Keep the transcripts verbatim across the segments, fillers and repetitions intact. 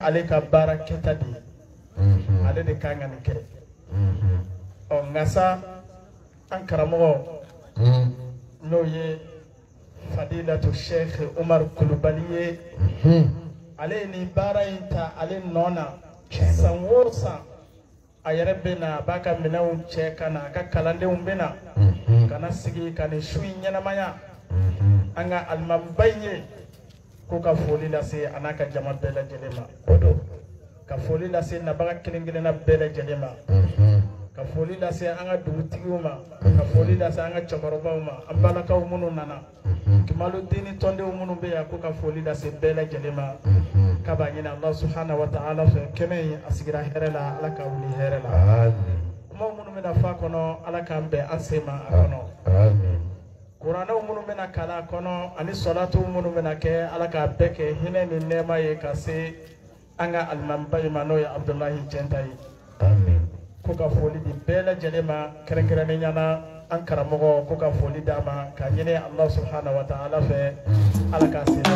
ale ka baara kɛta de ye ale de kan ka nin kɛ ɔ nka sa an karamɔgɔ n'o ye Fadilatu Sheikh Umar Kulubali ye ale ye nin baara in ta ale nɔ na san o san a yɛrɛ bɛ na a b'a ka minɛnw cɛ ka na a ka kalandenw bɛ na ka na sigi ka nin su in ɲɛnamaya an ka alimamiba in ye ko ka foli lase a n'a ka jama bɛɛ lajɛlen ma ka foli lase nabaga kelen kelenna bɛɛ lajɛlen ma ka foli lase an ka dugutigiw ma ka foli lase an ka cɛkɔrɔbaw ma an balakaw minnu nana Kimaludini tɔndenw minnu bɛ yan ko ka foli lase bɛɛ lajɛlen ma ka b'a ɲini Allah subhanahu wa ta'ala fɛ kɛnɛ in a sigira hɛrɛ la Ala ka wuli hɛrɛ la kuma minnu bɛna fɔ a kɔnɔ Ala k'an bɛn an se ma a kɔnɔ kuranɛw minnu bɛna kalan a kɔnɔ ani sɔlatiw minnu bɛna kɛ Ala k'a bɛɛ kɛ hinɛ ni nɛɛma ye ka se an ka alimamiba in ma n'o ye Abdulahi Jɛnta ye ko ka foli di bɛɛ lajɛlen ma kɛrɛnkɛrɛnnenya la an karamɔgɔ ko ka foli d'a ma ka ɲini Allah subhanahu wa ta'ala fɛ Ala k'a se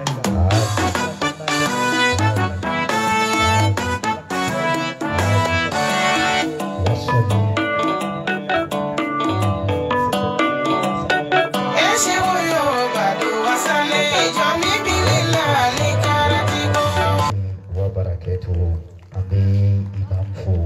wa barakatuhu abe imam fo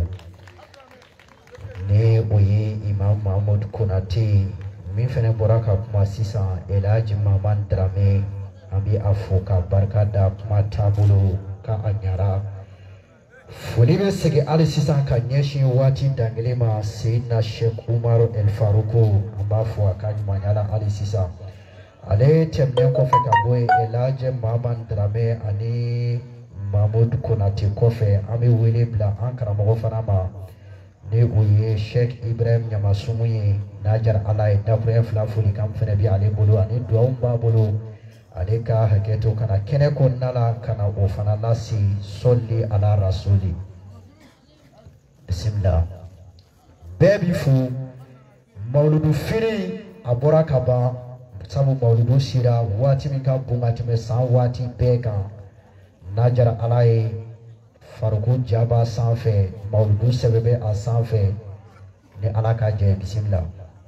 ne oye imam Mahmud Konate min fɛnɛ bɔra ka kuma sisan Elhaji Maman Dramé an bɛ a fo ka barika da kuma taabolo ka a ɲara foli bɛ segin hali sisan ka ɲɛsin waati dangelen ma Seydina Sheikh Umar El Faruku an b'a fo a ka ɲumanya la hali sisan ale tɛmɛnen kɔfɛ ka bɔ yen Elhaji Maman Dramé ani Mahmud Konate kɔfɛ an bɛ wele bila an karamɔgɔ fana ma ne o ye Sheikh Ibrahim Ɲamasumu ye n'a jara Ala ye dakuruɲɛ fila foli kan fɛnɛ bɛ ale bolo ani dugawu b'a bolo ale ka hakɛ to kana kɛnɛ kɔnɔna la kana o fana lase sɔli ala rasuli bisimila bɛɛ bi fo mawuludu firi a bɔra ka ban sabu mawuludu sera waati min ka bon ka tɛmɛ san waati bɛɛ kan n'a jara Ala ye Faruku jaba sanfɛ mawuludu sɛbɛn bɛ a sanfɛ ni Ala ka jɛ bisimila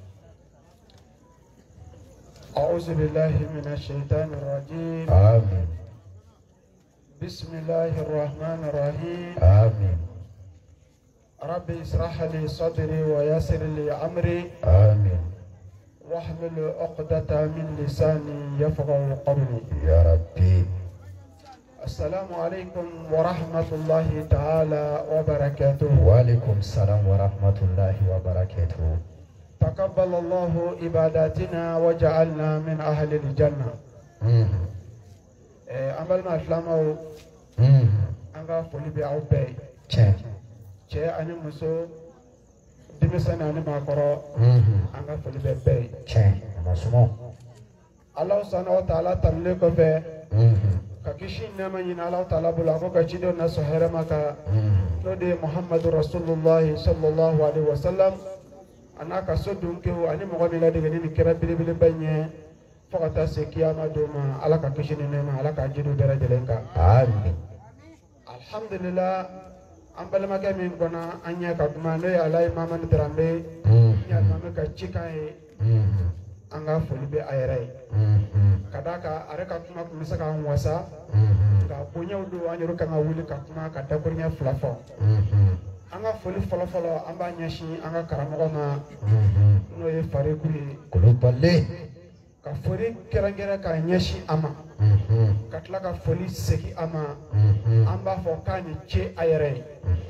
أعوذ بالله من الشيطان الرجيم آمين بسم الله الرحمن الرحيم آمين ربي اشرح لي صدري ويسر لي أمري آمين واحلل عقدة من لساني يفقهوا قولي يا ربي السلام عليكم ورحمة الله تعالى وبركاته. وعليكم السلام ورحمة الله وبركاته. تقبل الله عباداتنا وجعلنا من أهل الجنة. أملنا إسلامه أنغا فولي بأو بي شيء أنا مسو دمسنا أنا ما كرا أنغا فولي بأي الله سبحانه وتعالى تملك به kakishi nama nyina Allah Ta'ala bula ko ka chido na sohera maka no de Muhammad Rasulullah sallallahu alaihi wasallam anaka sodun ke ho ani mo gami la de ni kira bili bili banye fakata se kiyama do ma ala ka kishi ne ma ala ka jidu daraja lenka amin alhamdulillah ambal maka min kona anya ka kuma no ya Allah Maman Dramé ya mama ka chikai anga foli be ayrai kadaka areka kuma kumisa ka wasa ka kunya udu anyo ka ngawuli ka kuma ka dakurnya flafo anga foli folo folo amba nyashi anga karamogo ma no ye fare kuli kulubale ka foli kerangera ka nyashi ama katla ka foli seki ama amba fo kani chi ayrai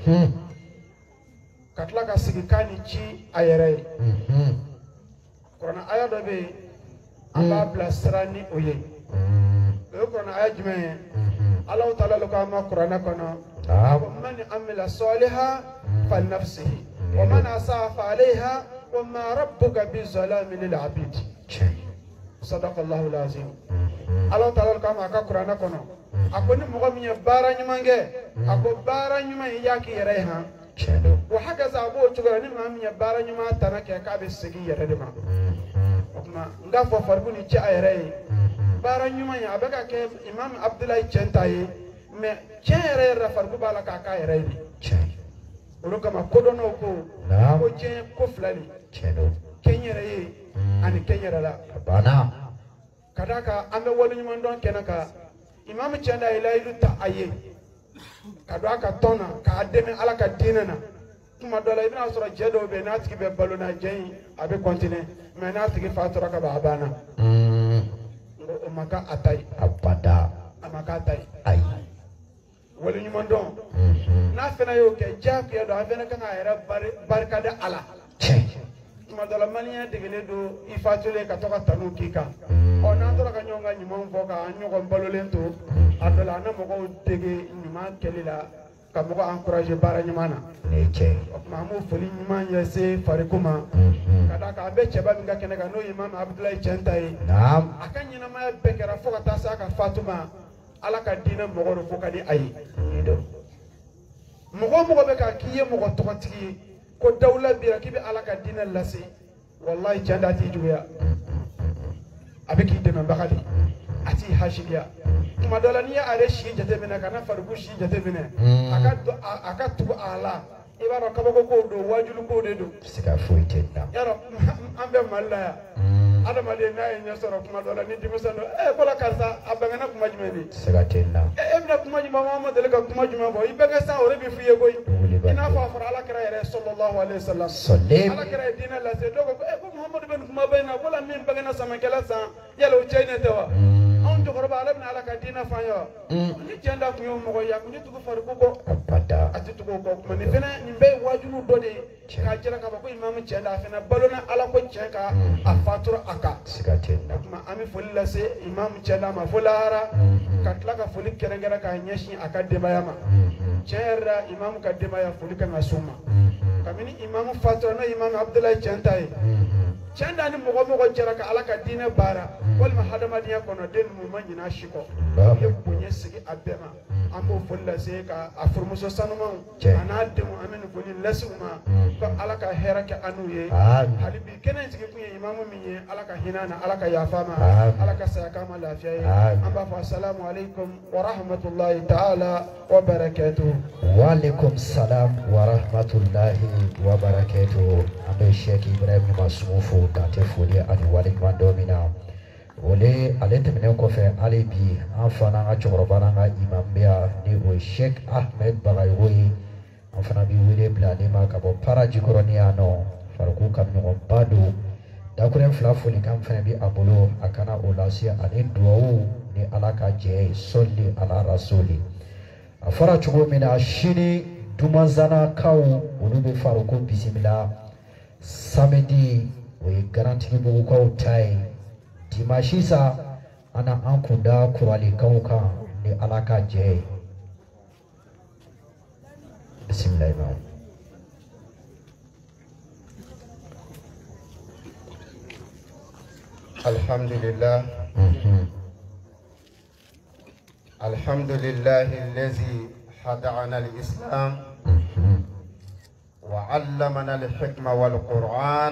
katla ka sigi kani chi ayrai Korana aya do be amba blasrani oye e korana aya jime Allah Ta'ala lokama Qur'ana kono man amila salihan fa nafsihi wa man asaa fa alayha wa ma rabbuka bizalamin lil abid sadaqallahu alazim Allah Ta'ala lokama ka Qur'ana kono akoni mo gaminya bara nyumange ako bara nyuma yaki yere ha وحكذا أبو تقول إن ما من يبارا نما تناك كابي سجي يردما أما نقف فرقوني جاء يري بارا نما يا أبغى كيف إمام عبد الله جنتاي mais tiɲɛ yɛrɛ yɛrɛ fariko b'a la k'a k'a yɛrɛ ye tiɲɛ olu kama kodɔnnaw ko naam ko diɲɛ ko fila de tiɲɛ don kɛ n yɛrɛ ye ani kɛ n yɛrɛ la a banna ka d'a kan an bɛ waleɲuman dɔn kɛnɛ kan imamu tiɲɛ da ye layidu ta a ye ka don a ka tɔn na k'a dɛmɛ ala ka diinɛ na tuma dɔ la i bɛna sɔrɔ cɛ dɔw bɛ yen n'a tigi bɛ balo na diɲɛ in a bɛ continuer mais n'a tigi fatura ka ban a banna o ma k'a ta ye abada a ma k'a ta ye ayi waleɲuman dɔn n'a fana y'o kɛ diyagoya don an fana kan k'a yɛrɛ barika da ala tiɲɛ tuma dɔ la maliyɛn degelen don i fatulen ka to ka tanu k'i kan ɔ n'an tora ka ɲɔgɔn ka ɲumanw fɔ k'an ɲɔgɔn balolen to a dɔ la an na mɔgɔw dege ɲuman kɛli la ka mɔgɔ encourager baara ɲuman na ne tiɲɛ o tuma an b'o foli ɲuman ɲɛsin fariko ma ka d'a kan an bɛ cɛba min ka kɛnɛ kan n'o ye Imam Abudulayi Cɛnta ye naam a ka ɲɛnamaya bɛɛ kɛra fo ka taa se a ka fatu ma ala ka diinɛ mɔgɔ do fo ka di a ye ne don mɔgɔ o mɔgɔ bɛ ka k'i ye mɔgɔ tɔgɔtigi ye ko dawula bira k'i bɛ ala ka diinɛ lase wallahi Cɛnta t'i juguya a bɛ k'i dɛmɛbaga de a t'i hasidiya tuma dɔ la n'i ye ale si jateminɛ ka na farikolo si jateminɛ a ka a ka tugu a la i b'a dɔn kabako kow don wajulu kow de don siga foyi tɛ na yarɔ an bɛ Mali la yan adamaden n'a ye ɲɛ sɔrɔ kuma dɔ la ni denmisɛn don e ko la karisa a bɛnkɛna kuma jumɛn de siga tɛ na e bɛna kuma jumɛn ma ma deli ka kuma jumɛn fɔ i bɛnkɛ sa o de bɛ f'i ye koyi i n'a fɔ a fɔra alakira yɛrɛ sallallahu alaihi wasallam alakira ye diinɛ lase dɔw ko e ko Muhamadu bɛ nin kumaba in na ko la min bɛnkɛna samakɛla san yala o cɛ ne tɛ wa anw cɛkɔrɔba ale bɛna ala ka diinɛ f'an ye wa ni Cɛnta tun ye mɔgɔ ye a tun tɛ tugu fariko kɔ abada a tɛ tugu o kɔ kuma nin fana nin bɛɛ ye wajulu dɔ de ye k'a jira k'a fɔ ko imamu Cɛnta a fana balona ala ko tiɲɛ kan a fatura a kan siga tɛ na o tuma an bɛ foli lase imamu Cɛnta ma fo lahara ka tila ka foli kɛrɛnkɛrɛn k'a ɲɛsin a ka denbaya ma tiɲɛ yɛrɛ la imamu ka denbaya foli kan ka s'o ma kabini imamu fatura n'o ye imamu Abudulayi Cɛnta ye Cɛnta ni mɔgɔ mɔgɔ jɛra ka ala ka diinɛ baara walima hadamadenya kɔnɔ den ninnu ma ɲinɛ a si kɔ u ye bonya sigi a bɛɛ ma an b'o foli lase ka a furumuso sanumanw a n'a denw an bɛ nin foli lase u ma ko ala ka hɛrɛ kɛ an n'u ye hali bi kɛnɛ in sigi kun ye imamu min ye ala ka hinɛ na ala ka yafa ma ala ka saya k'a ma lafiya ye an b'a fɔ assalamu alaikum wa rahmatulahi ta'ala wa barakatuh. wa alaikum salam wa rahmatulahi wa barakatuh. an bɛ Sheikh Ibrahim Masumu fo dante foli ani waleɲuman dɔ min na ole ale tɛmɛnen kɔfɛ hali bi an fana an ka cɛkɔrɔba n'an ka imam bɛ yan ni o ye Sheikh Ahmed Bagayogo ye an fana bɛ wele bila ale ma ka bɔ para jikɔrɔni yan nɔ farikolo ka ɲɔgɔnba don dakurɛ fila folikan fana bɛ a bolo a kana o lase ani duwawu ni ala ka jɛ ye sɔli ala rasuli a fɔra cogo min na sini dumanzanakaw olu bɛ farikolo bisimila samedi o ye garantigibugukaw ta ye dimanche sa ana an kunda kuralikaw kan ni ala ka jɛ ye bisimilayi. alhamdulillah alhamdulillah الذي هدانا الإسلام وعلمنا الحكمة والقرآن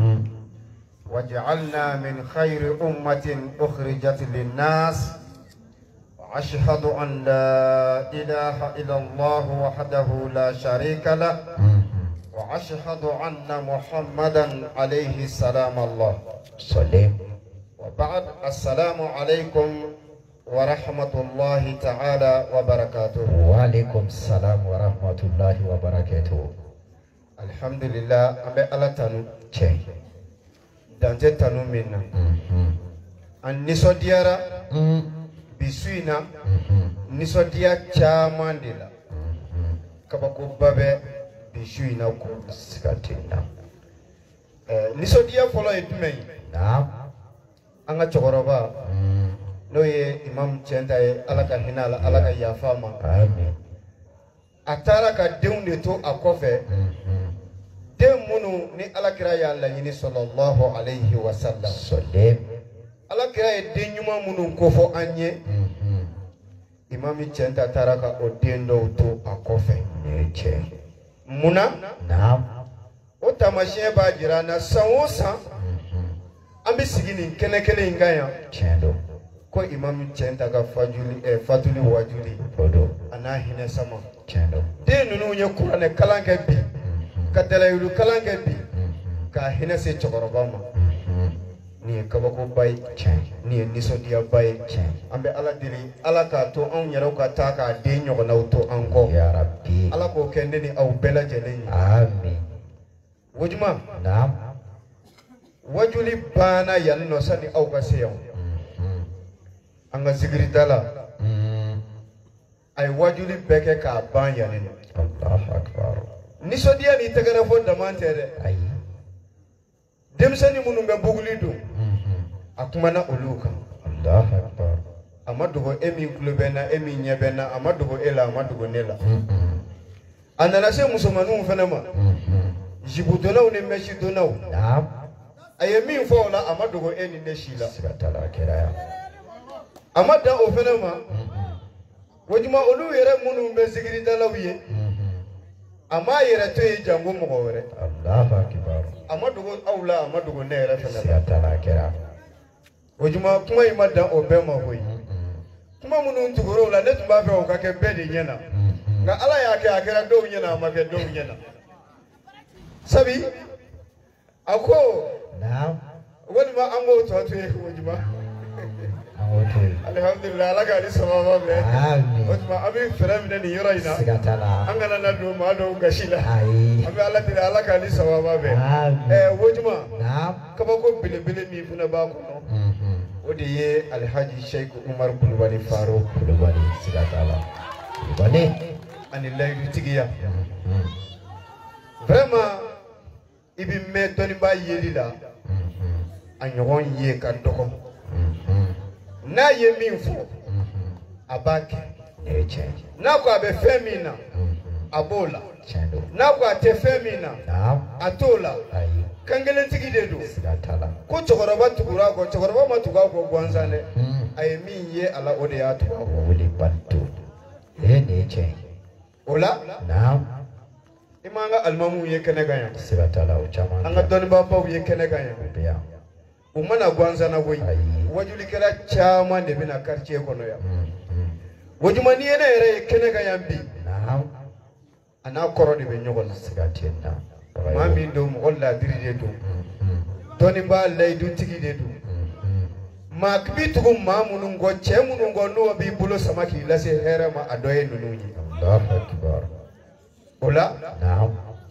وجعلنا من خير أمة أخرجت للناس وأشهد أن لا إله إلا الله وحده لا شريك له وأشهد أن محمدا عليه السلام الله صلي وبعد السلام عليكم ورحمة الله تعالى وبركاته. وعليكم السلام ورحمة الله وبركاته. الحمد لله أبي الله تنو شيء دانجة تنو منا أن نسوديارا بسوينا نسوديا كامان دلا كبكو بابه بسوينا كو سكتنا نسوديا فلو يدمي نعم أنا تجربة no ye imam Cɛnta ye ala ka hinɛ la ala ka yafa ma amin a taara ka denw de to a kɔfɛ den minnu ni alakira y'a laɲini sallallahu alayhi wa sallam sɔlem alakira ye den ɲuman minnu kofɔ an ye imam Cɛnta taara ka o den dɔw to a kɔfɛ ne cɛ munna naam o taamasiyɛn b'a jira an na san o san an bɛ sigi nin kɛnɛ kelen in kan yan tiɲɛ don ko imam centa ka fajuli eh, fatuli wajuli Fodo. ana hina sama Chendo. de nunu nye kurane kalanke bi ka dalayulu kalanke bi ka hina se chokoroba ma ni kabako bay ni nisodia bay ambe ala diri ala ka to an yaro ka ta ka de nyogona to an ko Ya Rabbi. ala ko kende ni au bela jelen Amin. wajuma Naam. wajuli bana yan no sani au ka se yaw anga zikri dala ay wajuli beke ka ban yanin Allahu Akbar. nisodia ni tegere fo damante de Ayi. demsani munu be buguli do akumana oluka Allahu Akbar. amadugo emi klubena emi nyebena amadugo ela amadugo nela anana se musomanu fenama jibutona une meshi donaw Naam. ayemi fo la amadugo eni neshila Sigatala kiraya. amada o fenama wajuma olu yere munu be zikiri dalawiye ama yere to jango mo wore Allahu Akbar. amadugo awla amadugo ne yere fenama Sigatala kiraya. wajuma kuma imada o be ma hoyi kuma munu ntugoro la ne tumba fe o ka ke bedi nyena nga ala ya ke akera do nyena ma ke do nyena sabi ako Naam. wani ma ango to to e wajuma Awotoy. alhamdulillah ala ka ni sababa be Amin. wajuma abi fere mi ni yoraina Sigatala. an gana na do ma do gashila Ayi. abi ala tira ala ka ni sababa be Amin. eh wajuma Naam. kaba ko bile bile mi funa ba ko no odi ye alhaji sheikh umar bulwani faro Kulubali. Sigatala. Kulubali. ani layru tigiya vraiment ibi me doni ba yeli la a ɲɔgɔn ye ka dɔgɔ n'a ye min fɔ a b'a kɛ Neche. n'a ko a bɛ fɛn min na a b'o la Chendo. n'a ko a tɛ fɛn min na Naam. a t'o la Ayi. kan kelentigi de don Sigatala. ko cɛkɔrɔba tugura kɔ cɛkɔrɔba ma tugu a kɔ gansan dɛ a ye min ye a la o de y'a tugu a kɔ Wuli bantu. Eh neche. o la Naam. i m'an ka alimamuw ye kɛnɛ kan yan Sigatala o caman. an ka dɔnnibaabaw ye kɛnɛ kan yan Biya. u mana gansan na koyi Ayi. wajulikɛla caman de bɛna quartier kɔnɔ yan wajuma ni ye ne yɛrɛ ye kɛnɛ kan yan bi Naam. a n'a kɔrɔ de bɛ ɲɔgɔn na Sigatina. maa min don mɔgɔ ladiri de don dɔnnibaa layidutigi de don maa bi tugu maa minnu kɔ cɛ minnu kɔ n'o b'i bolo sama k'i lase hɛrɛ ma a dɔ ye ninnu ye Allahu Akbar. o la Naam.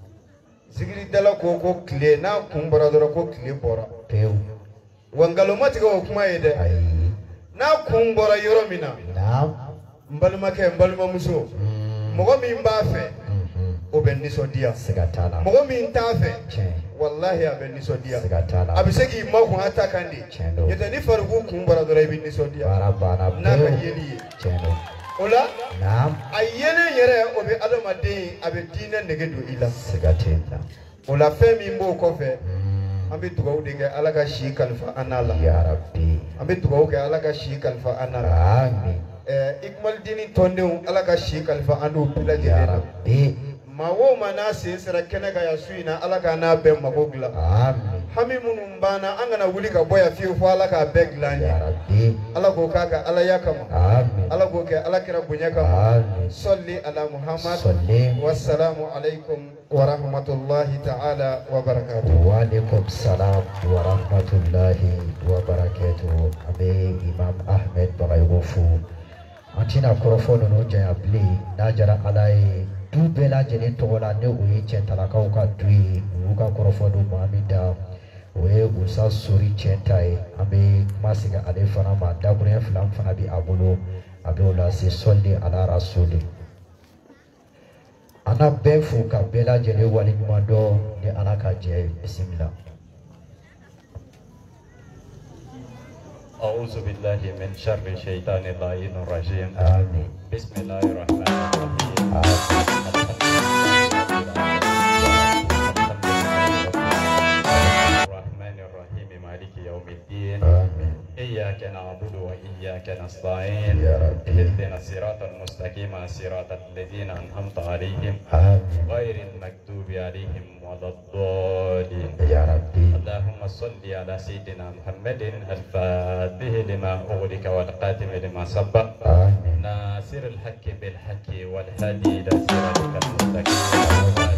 zikiridala ko ko tile n'a kun bɔra dɔrɔn ko tile bɔra Pew. wa nkalon ma tigɛ o kuma ye dɛ Ayi. n'a kun bɔra yɔrɔ min na Naam. n balimakɛ n balimamuso mɔgɔ min b'a fɛ o bɛ nisɔndiya Sigatala. mɔgɔ min t'a fɛ Chen. wallahi a bɛ nisɔndiya Sigatala. a bɛ se k'i makun a ta kan de Tiɲɛ n'o tɛ ni farikun kun bɔra dɔrɔn i bɛ nisɔndiya Bara bana n'a ka pew. yeli ye Chendo. o la Naam. a yelen yɛrɛ o bɛ adamaden a bɛ diinɛ nege don i la Sigatina. o la fɛn min b'o kɔfɛ an bɛ dugawu de kɛ ala ka si kalifa an n'a la Ya Rabbi. an bɛ dugawu kɛ ala ka si kalifa an n'a la Amin. ɛɛ ikumalidini tɔndenw ala ka si kalifa an n'o bɛɛ Ya lajɛlen na Rabbi. maa o maa n'a sen sera kɛnɛ kan yan su in na ala k'a n'a bɛɛ mago dilan Amin. hami minnu banna an kana wuli ka bɔ yan fiyewu fo ala k'a bɛɛ dilan an Ya ye Rabbi. ala k'o k'a ka alaya kama Amin. ala k'o kɛ ala kɛra bonya kama Amin. sɔli ala muhammad Sallim. wasalaamu alaikum wa rahmatulahi ta'ala wa barakatuh. Wa alaikum salam wa rahmatullahi wa barakatuh. Abe Imam Ahmed Bagaygofu. Antina korofo no jaya bli na jara alai du bɛɛ lajɛlen tɔgɔ la ne o ye cɛntalakaw ka du ye olu ka kɔrɔfɔ do maa min da o ye Musa Sori cɛn ta ye an bɛ kuma segin ale fana ma dakuruɲɛ fila min fana bɛ a bolo a bɛ o lase sɔli ala rasuli an na bɛɛ fo ka bɛɛ lajɛlen waleɲuman dɔn ni ala ka jɛ ye bisimila. أعوذ بالله من شر الشيطان اللعين الرجيم آمين. بسم الله الرحمن الرحيم الرحمن الرحيم مالك يوم الدين آمين. إياك إياك نعبد وإياك نستعين يا رب. اهدنا الصراط المستقيم صراط الذين أنعمت عليهم آمين غير المكتوب عليهم ولا الضالين يا ربي. اللهم صل على سيدنا محمد الفاتح لما أغلق والقاتم لما سبق آمين ناصر الحق بالحق والهادي إلى صراطك المستقيم.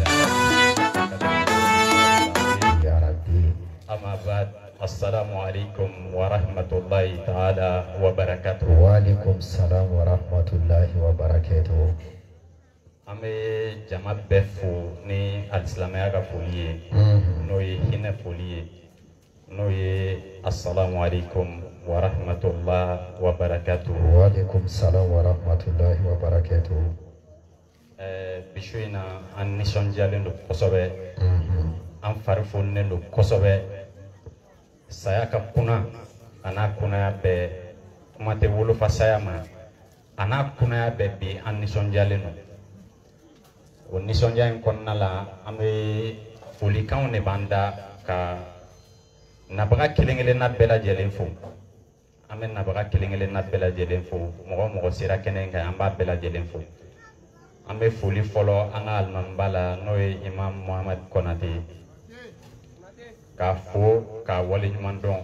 يا ربي. أما بعد السلام عليكم ورحمة الله تعالى وبركاته. وعليكم السلام ورحمة الله وبركاته. أمي جماعة بفو ني الإسلامية كفولية نوي هنا فولية نوي السلام عليكم ورحمة الله وبركاته. وعليكم السلام ورحمة الله وبركاته. بشوينا أن نشنجالين دو كسبة أن فارفونين دو كسبة saya ka kuna ana kuna be kuma te wolo fa saya ma ana kuna be bi an nisonjale no o nisonja en konna la ame foli kan ne banda ka na baga kelengele na bela jelen fo ame na baga kelengele na bela jelen fo mo mo sira kenen ka amba bela jelen fo ame foli folo ana alman bala no imam Muhammad Konate ka fo ka wale ɲuman dɔn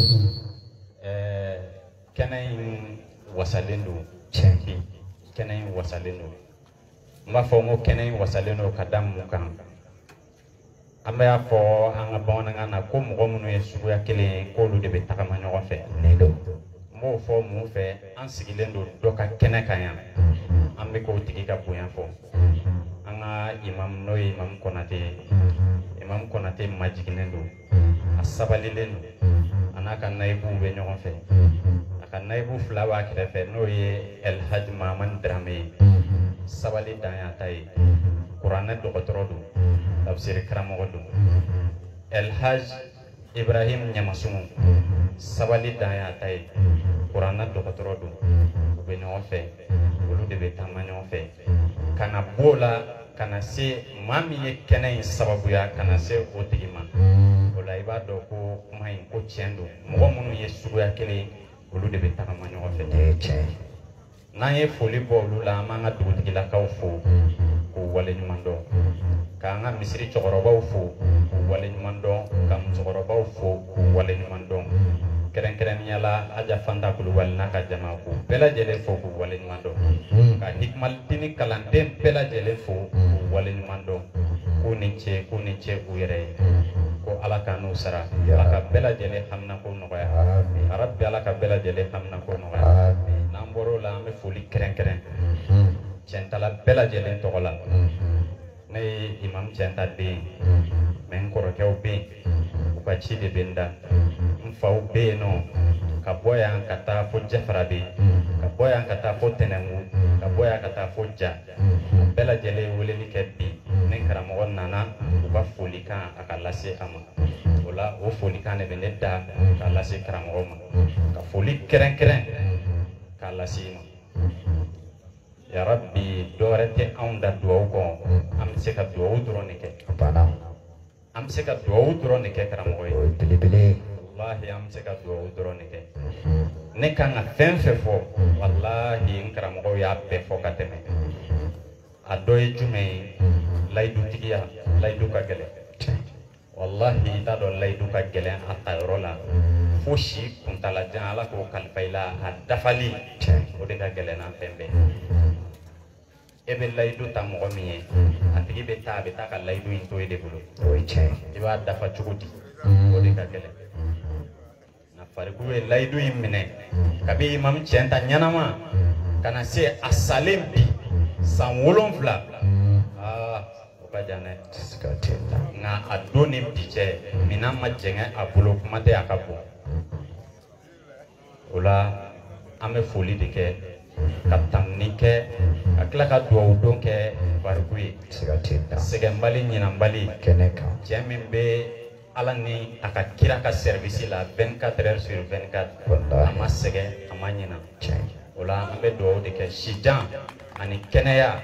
ɛɛ kɛnɛ in wasalen don bi kɛnɛ in wasalen don n b'a fɔ n ko kɛnɛ in wasalen don ka da mun kan an bɛ y'a fɔ an ka bamanankan na ko mɔgɔ minnu ye suguya kelen ye k'olu de bɛ tagama ɲɔgɔn fɛ n b'o fɔ mun fɛ an sigilen don dɔ ka kɛnɛ kan yan an bɛ k'o tigi ka bonya fɔ an ka imam n'o ye imam Konate imam Konate majiginen don a sabalilen don a n'a ka nayibuw bɛ ɲɔgɔn fɛ a ka nayibu fila b'a kɛrɛfɛ n'o ye Elhaj Mahamani Darame ye sabali dan y'a ta ye kuranɛ dɔgɔtɔrɔ don tafsiri karamɔgɔ don Elhaj Ibrahim Ɲamasungu sabali dan y'a ta ye kuranɛ dɔgɔtɔrɔ don u bɛ ɲɔgɔn fɛ olu de bɛ taama ɲɔgɔn fɛ ka na b'o la ka na se maa min ye kɛnɛ in sababuya ka na se o tigi ma o la i b'a dɔn ko kuma in ko tiɲɛ don mɔgɔ minnu ye suguya kelen olu de bɛ tagama ɲɔgɔn fɛ n'an ye foli bɔ olu la an b'an ka dugutigilakaw fo k'u wale ɲuman dɔn k'an ka misiri cɛkɔrɔbaw fo k'u wale ɲuman dɔn ka musokɔrɔbaw fo k'u wale ɲuman dɔn kɛrɛnkɛrɛnnenya la Aja Fanta Kulubali n'a ka jama k'u bɛɛ lajɛlen fo k'u wale ɲuman dɔn ka Hikmatini kalanden bɛɛ lajɛlen fo k'u wale ɲuman dɔn k'u ni ce k'u ni ce u yɛrɛ ye ko Ala ka n'u sara Ala ka bɛɛ lajɛlen haminako nɔgɔya Arabi Ala ka bɛɛ lajɛlen haminako nɔgɔya n'an bɔr'o la an bɛ foli kɛrɛnkɛrɛn Cɛntala bɛɛ lajɛlen tɔgɔ la ne ye imam Cɛnta den mɛ n kɔrɔkɛw bɛ yen u ka ci de bɛ n da n faw bɛ yen nɔ ka bɔ yan ka taa fo Jafarabe ka bɔ yan ka taa fo Tɛnɛngu ka bɔ yan ka taa fo Ja bɛɛ lajɛlen ye weleli kɛ bi ne karamɔgɔ nana u ka folikan a ka lase a ma o la o folikan de bɛ ne da k'a lase karamɔgɔ ma ka foli kɛrɛnkɛrɛn k'a lase i ma ya Rabbi dɔwɛrɛ tɛ anw da duwawu kɔ an bɛ se ka duwawu dɔrɔn de kɛ an bɛ se ka duwawu dɔrɔn de kɛ karamɔgɔ ye wallahi an bɛ se ka duwawu dɔrɔn de kɛ ne kan ka fɛn fɛn fɔ wallahi n karamɔgɔw y'a bɛɛ fɔ ka tɛmɛ a dɔ ye jumɛn ye layidutigiya layidu ka gɛlɛn wallahi i t'a dɔn layidu ka gɛlɛn a tayɔrɔ la fo si kuntalajan Ala k'o kalifa i la a dafali o de ka gɛlɛn n'an fɛn bɛɛ e bɛ layidu ta mɔgɔ min ye a tigi bɛ taa a bɛ taa ka layidu in to e de bolo i b'a dafa cogo di o de ka gɛlɛn na farikolo ye layidu in minɛ kabi imam Cɛnta ɲɛnama ka na se a salen bi san wolonwula aa o ka jan dɛ nka a don ni bi cɛ minan ma jɛngɛ a bolo kuma tɛ a ka bon o la an bɛ foli de kɛ ka tanuni kɛ ka tila ka duwawu don kɛ bariku ye sɛgɛnbali ɲinanbali cɛ min bɛ Ala ni a ka kira ka service la vingt-quatre heures sur vingt-quatre a ma sɛgɛn a ma ɲina o la an bɛ duwawu de kɛ sijan ani kɛnɛya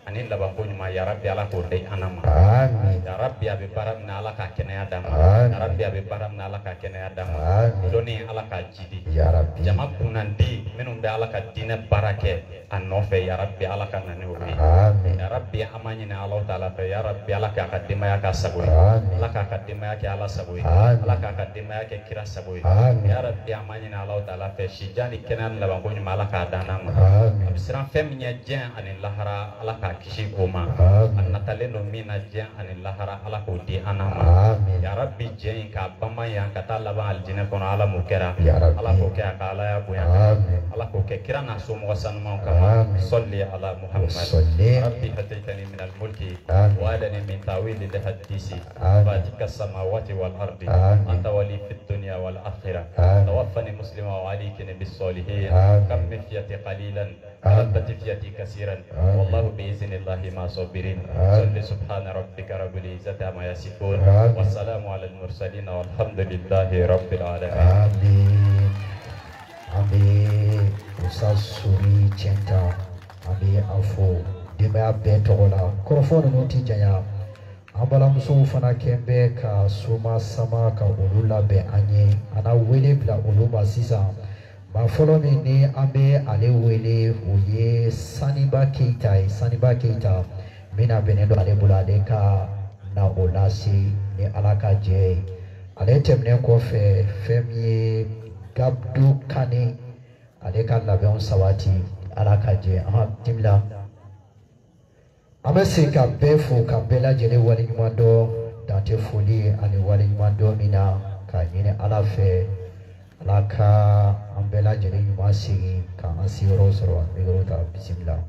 ani laban ko nyuma ya rabbi ala ko de anama amin ya rabbi abi baram na ala ka kene adama Amin. ya rabbi abi baram na ala ka kene adama Amin. doni ala ka jidi ya rabbi jama kunandi minum be ala ka dina barake anofe ya rabbi ala ka nani wi amin ya rabbi amani na allah taala fe ya rabbi ala ka kadima ya ka sabu Amin. ala ka kadima ya ke ala sabu Amin. ala ka kadima ya ke kira sabu Amin. ya rabbi amani na allah taala fe shijani kenan laban ko nyuma ala ka dana ma amin abisiran fem nya jen ani lahara ala ka kishi oma Amin. annatale no mina jen ani lahara ala ko di anama amin ya rabbi jen ka bama yan ka ta laban aljina kono ala mukera Ya Rabbi. ala ko ke ka ala ya buya amin ala ko ke kira na so mo san mo kama Amin. salli ala muhammad Salli. rabbi hadaitani min al mulki Amin. wa adani min tawil al hadisi Amin. fatika samawati wal ardi Amin. anta wali fid dunya wal akhirah Amin. tawaffani muslima wa alikini bis salihin Amin. kam mifyati qalilan Amin. ربت فياتي كثيرا آمين. والله بإذن الله ما صابرين آمين. صل سبحان ربك رب العزة عما يصفون آمين. والسلام على المرسلين والحمد لله رب العالمين amin amin Ustaz Suri Centa amin afo dimaya bɛɛ tɔgɔ la kɔrɔfɔ ninnu ti janya an balimamusow fana kɛn bɛ ka soma sama ka olu labɛn an ye an na wele bila olu ma sisan maa fɔlɔ min ni an bɛ ale wele o ye Saniba Keita ye Saniba Keita min na bɛnnen don ale bolo ale ka na o lase ni ala ka jɛ ye ale tɛmɛnen kɔfɛ fɛn min ye Gabdu Kane ale ka labɛnw sabati ala ka jɛ an dimila an bɛ se ka bɛɛ fo ka bɛɛ lajɛlen waleɲuman dɔn dan tɛ foli ani waleɲuman dɔn min na ka ɲini ala fɛ ala ka an bɛɛ lajɛlen ɲuman segin ka an seyɔrɔ sɔrɔ mikoro ta bisimila.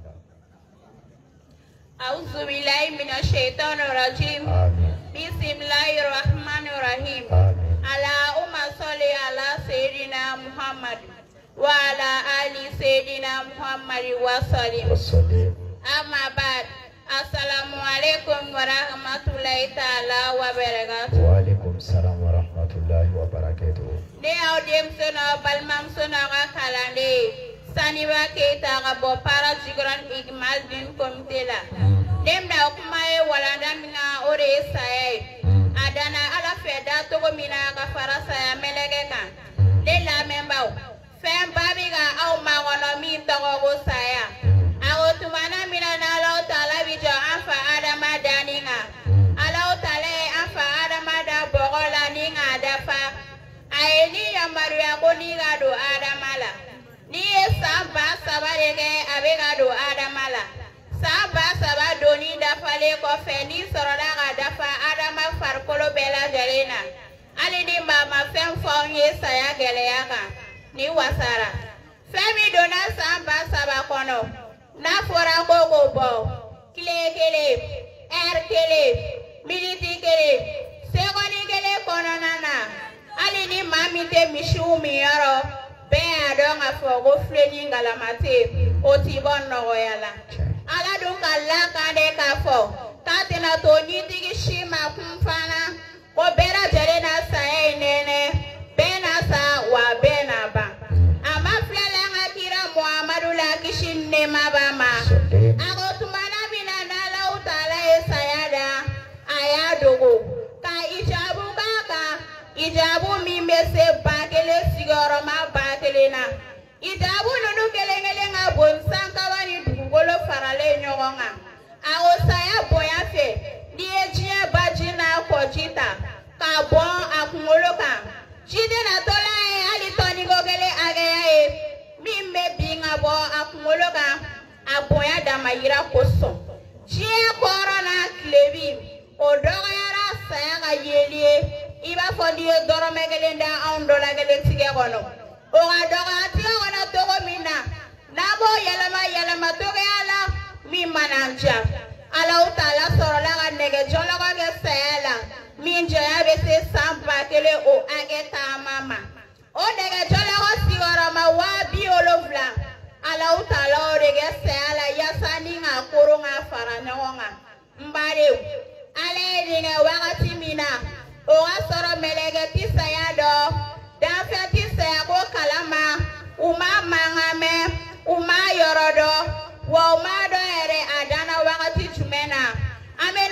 أعوذ بالله من الشيطان الرجيم آمين بسم الله الرحمن الرحيم آمين اللهم صل على سيدنا محمد وعلى آل سيدنا محمد وسلم وسلم أما بعد السلام عليكم ورحمة الله تعالى وبركاته وعليكم السلام ورحمة الله وبركاته. ne aw denmuso balimamuso n'aw ka kalanden Saniba Keita ka bɔ para jigran igmal din komite la ne bɛna kuma ye walanda min na o de ye saya ye a danna ala fɛ da togo min na ka fara saya mɛlɛkɛ kan ne lamɛnbaaw fɛn ba bɛ ka aw makɔnɔ min tɔgɔ ko saya a ko tumana min na n'Alaw Taala bi jɔ an fa Adama danni kan Alaw Taala ye an fa Adama da bɔgɔ la ni k'a dafa a ye ni yamaruya ko ni ka don Adama la ni ye san ba saba de kɛ a bɛ ka don Adama la san ba saba doni dafalen kɔfɛ ni sɔrɔla ka dafa Adama farikolo bɛɛ lajɛlen na hali ni maa ma fɛn fɔ anw ye saya gɛlɛya kan ni wasara fɛn min donna san ba saba kɔnɔ n'a fɔra ko k'o bɔ tile kelen ɛri kelen miniti kelen sekɔni kelen kɔnɔna na hali ni maa min tɛ misiw min yɔrɔ bɛɛ y'a dɔn k'a fɔ ko filɛ ni galama tɛ yen o t'i bɔ nɔgɔya la ala dun ka lakan de k'a fɔ k'a tɛna to nitigi si ma kun fana ko bɛɛ lajɛlen na saya ye nɛnɛ bɛɛ na sa wa bɛɛ na ban a ma filɛla an ka kira Muhamadu la kisi ni nɛɛma b'a ma a ko tumana min na n'Alaw Taala ye saya da a y'a dogo ka ijabu k'a kan ijabu min bɛ se ba kelen sigiyɔrɔma ba kelen na ijabu ninnu kelen kelen ka bon sankaba ni dugukolo faralen ɲɔgɔn kan a ko saya bonya fɛ n'i ye diɲɛ baji n'a kɔji ta k'a bɔn a kunkolo kan ji tɛna tola ye hali tɔniko kelen hakɛya ye min bɛ bin ka bɔ a kunkolo kan a bonya damayira kosɔn diɲɛ kɔrɔ n'a tilebi o dɔgɔyara saya ka yeli ye i b'a fɔ n'i ye dɔrɔmɛ kelen da anw dɔ la kelen tigɛ kɔnɔ o ka dɔgɔya tigɛ kɔnɔ cogo min na n'a b'o yɛlɛma yɛlɛma cogoya la min mana ja Alaw Taala sɔrɔla ka nɛgɛjɔlɔkɔ kɛ saya la min janya bɛ se san ba kelen o hakɛ taama ma o nɛgɛjɔlɔkɔ sigiyɔrɔma waa bi wolonwula Alaw Taala o de kɛ saya la yaasa ni k'a koron k'a fara ɲɔgɔn kan n badenw ala ye nin kɛ wagati min na o ka sɔrɔ mɛlɛkɛ ti saya dɔn danfɛn ti saya ko kalama u ma mankan mɛn u ma yɔrɔ dɔn wa u ma dɔn yɛrɛ a danna wagati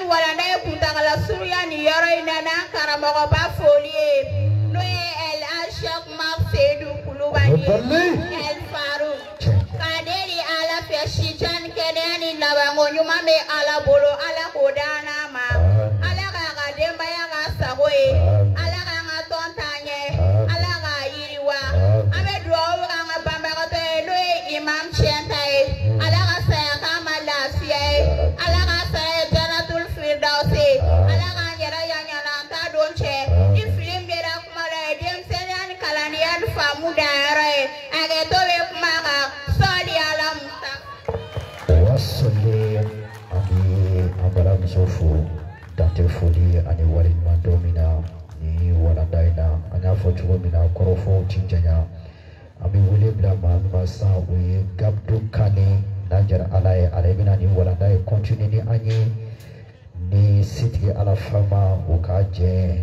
walanda ye kuntagala suruya ni yɔrɔ in na n'an karamɔgɔba foli ye n'o ye El Ashak Seydou Kulubali El Farouk k'a deli Ala fɛ sijan kɛnɛya ni labanko ɲuman bɛ Ala bolo Ala k'o d'an ma Ala k'a ka denbaya ka sago ye Ala k'an ka tɔn taa ɲɛ Ala k'a yiriwa an bɛ dugawu k'an ka banbagatɔ ye n'o ye Imam Tiɲɛta ye Ala ka saya k'an ma lafiya ye Ala ka saya ye Jannatul Firdausi Ala k'an yɛrɛ yaɲana an t'a don cɛ ni fili min bɛra kuma la ye denmisɛnninya ni kalandenya ni faamu danyɔrɔ ye a kɛ to bɛ kuma kan sɔli Ala Musa. Wasole ani ambara musofu dante foli ani waliɲuman don min na ni walanda in na an y'a fɔ cogo min na kɔrɔfɔw ti janya an bɛ wele bila maa min ma sisan o ye Gabdu Kane n'a jɛra Ala ye ale bɛna nin walanda ye continue ni an ye ni sitigi Ala fama o ka jɛ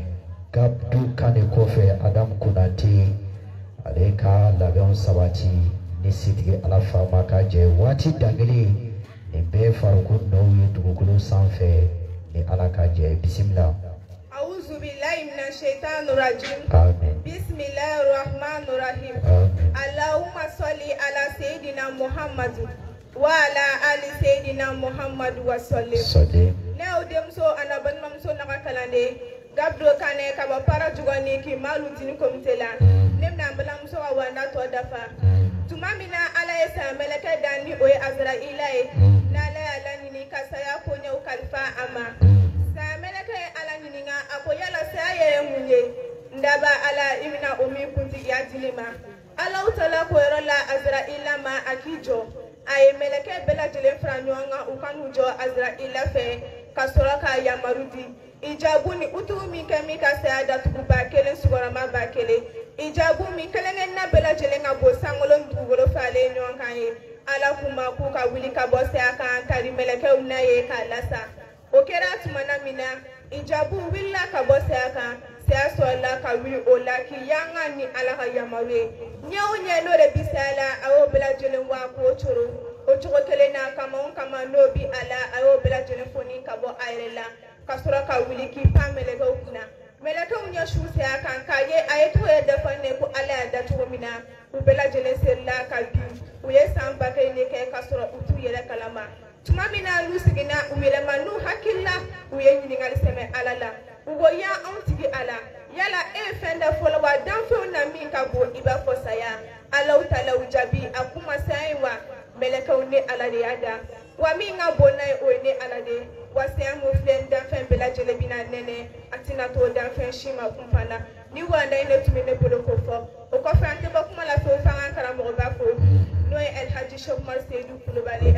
Gabdu Kane kɔfɛ Adamu Konate ale ka labɛnw sabati ni sitigi Ala fama ka jɛ waati dangele nin bɛɛ farikolo nɔw ye dugukolo sanfɛ ni Ala ka jɛ bisimila. A'udhu billahi minash shaitanir rajim. Amen. Bismillahir rahmanir rahim. Amen. Allahumma salli ala sayidina Muhammad wa ala ali sayidina Muhammad wa sallim. Sallim. Ne o demso anaban mamso naka kalande Gabdu Kane ka ba para jugani ki malu tini komite la. Nem na mbala mso wa wanda to dafa. Tumamina ala yesa meleke dani oye Azraila e. Na la ala nini kasaya konya ukalifa ama. Sa meleke ala nini nga akoyala sa ye munye. Ndaba ala imina umi kunti ya dilima. Ala utala ko la Azraila ma akijo. Aye meleke bela jile franyonga ukanujo Azraila fe kasoraka ya marudi. Ijabuni utu mi kemi ka sa da tukuba kele sugorama ba kele. Ijabu mi kelenge na bela jile nga bo sangolo ndugolo fale nyonka ye. Ala kuma ku ka wili ka bo se aka kari meleke una ye ka lasa. Okera tumana mina ijabu willa ka bo se aka se asola ka wili ola ki yanga ni ala ka yamawe. Nyawo nye no re bisala awo bela jile wa ko choro. Ochogo kele na kama on kama no bi ala awo bela jile foni ka bo airela. Kasura ka wili ki pa meleke ukuna. Meleke unya shuse aka kaye ayetu e defane ku ala da tumina. Ubela jile sella ka bi. Uye samba ke ne ke kasura utu yele kalama. Tumamina lusigina umile manu hakilla uye nyingali seme alala. Ugo ya antigi ala. Yala e fenda fola wa danfo na minka bo iba fosaya. Ala utala ujabi akuma saiwa meleke une ala de ada. Wa minga bonai oine ala de. Wasiya mo flen danfen bela jele bina nene atina to danfen shima kumpana. Ni wanda ine tumine bolo kofo. O kofa ante bakuma la fo fanga karamo bafo. No El Hadji Shokmar Seydou Kulubali.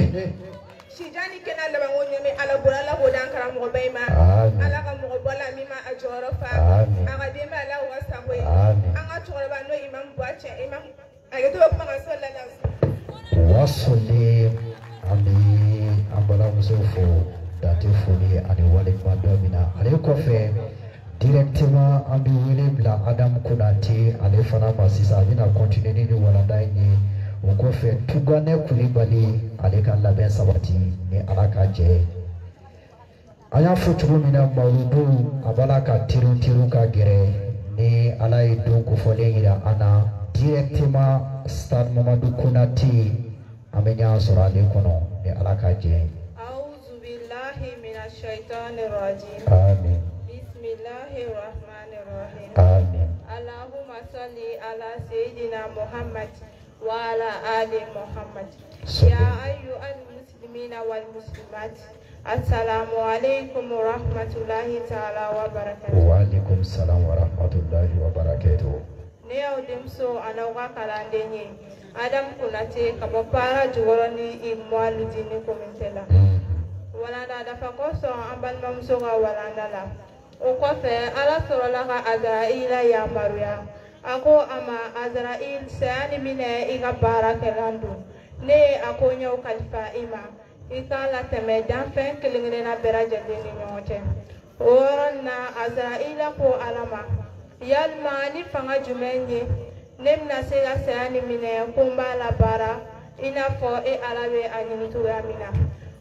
Shijani kena laba ngonyo me ala bola la bodan karamo bayma. Ala ka mo bola mima ajoro fa. Aga demba ala wasangwe. Anga choroba no imam bwache imam ageto bakuma sallallahu. Wasole ami ambala musofu date foli ani waliɲuman dɔ min na ale kɔfɛ directement an bɛ wele bila Adamu Konate ale fana ma sisan a bɛna continuer ni walanda in ye o kɔfɛ Tuganɛ Kulibali ale ka labɛn sabati ni Ala ka jɛ an y'a fɔ cogo min na Mawludu a b'a la ka teri teriw ka gɛrɛ ni Ala ye don kofɔlen yira an na directement Stade Mamadu Konate an bɛ ɲɔgɔn sɔrɔ ale kɔnɔ ni Ala ka jɛ. الشيطان الرجيم آمين بسم الله الرحمن الرحيم آمين اللهم صل على سيدنا محمد وعلى آل محمد يا أيها المسلمين والمسلمات السلام عليكم ورحمة الله تعالى وبركاته. وعليكم السلام ورحمة الله وبركاته. Neo demso anawa kalandenye Adam Konate kabopara jugoroni imwalu dini komentela. Walanda dafa koso ambal mamso ga walanda la o kofe ala sorola ka Azraila ya maruya ako ama Azrail sayani mine iga baraka landu ne ako nyo kalifa ima ikala teme danfen kilingre na beraje deni nyote oronna Azraila ko alama yalma ni fanga jumenye nemna sega sayani mine kumba la bara ina fo e alabe anyini turamina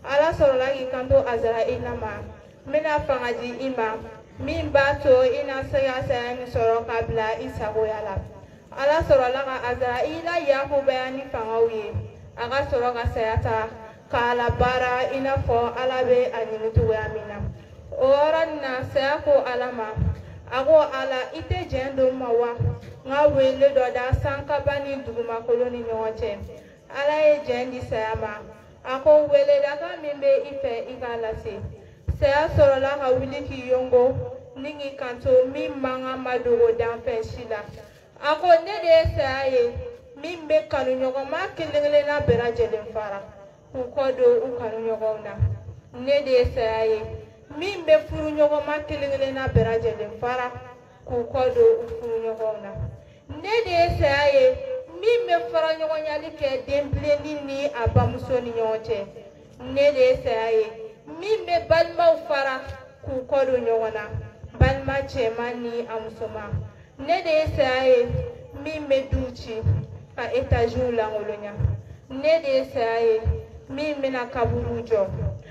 ala sɔrɔla k'i kanto Azaraila ma n bɛna fanga di i ma min b'a to i na se ka saya min sɔrɔ k'a bila i sagoya la ala sɔrɔla ka Azaraila yakubaya ni fangaw ye a ka sɔrɔ ka saya ta k'a labaara i n'a fɔ ala bɛ a ɲini cogoya min na o yɔrɔ nin na saya ko ala ma a ko ala i tɛ jɛn don ma wa n ka wele dɔ da sankaba ni dugumakolo ni ɲɔgɔn cɛ ala ye jɛn di saya ma a ko weledakan min bɛ i fɛ i k'a lase saya sɔrɔla ka wuli k'i yongo ni k'i kanto min man kan ma dogo danfɛn si la a ko ne de ye saya ye min bɛ kanuɲɔgɔnma kelen-kelenna bɛɛ lajɛlen fara k'u kɔ don u kanuɲɔgɔnw na ne de ye saya ye min bɛ furuɲɔgɔnma kelen-kelenna bɛɛ lajɛlen fara k'u kɔ don u furuɲɔgɔnw na ne de ye saya ye min bɛ faraɲɔgɔnyali kɛ denbilenni ni a bamuso ni ɲɔgɔn cɛ ne de ye saya ye min bɛ balimaw fara k'u kɔ don ɲɔgɔn na balima cɛman ni a musoman ne de ye saya ye min bɛ duw ci ka etaziw lankolonya ne de ye saya ye min bɛna kaburu jɔ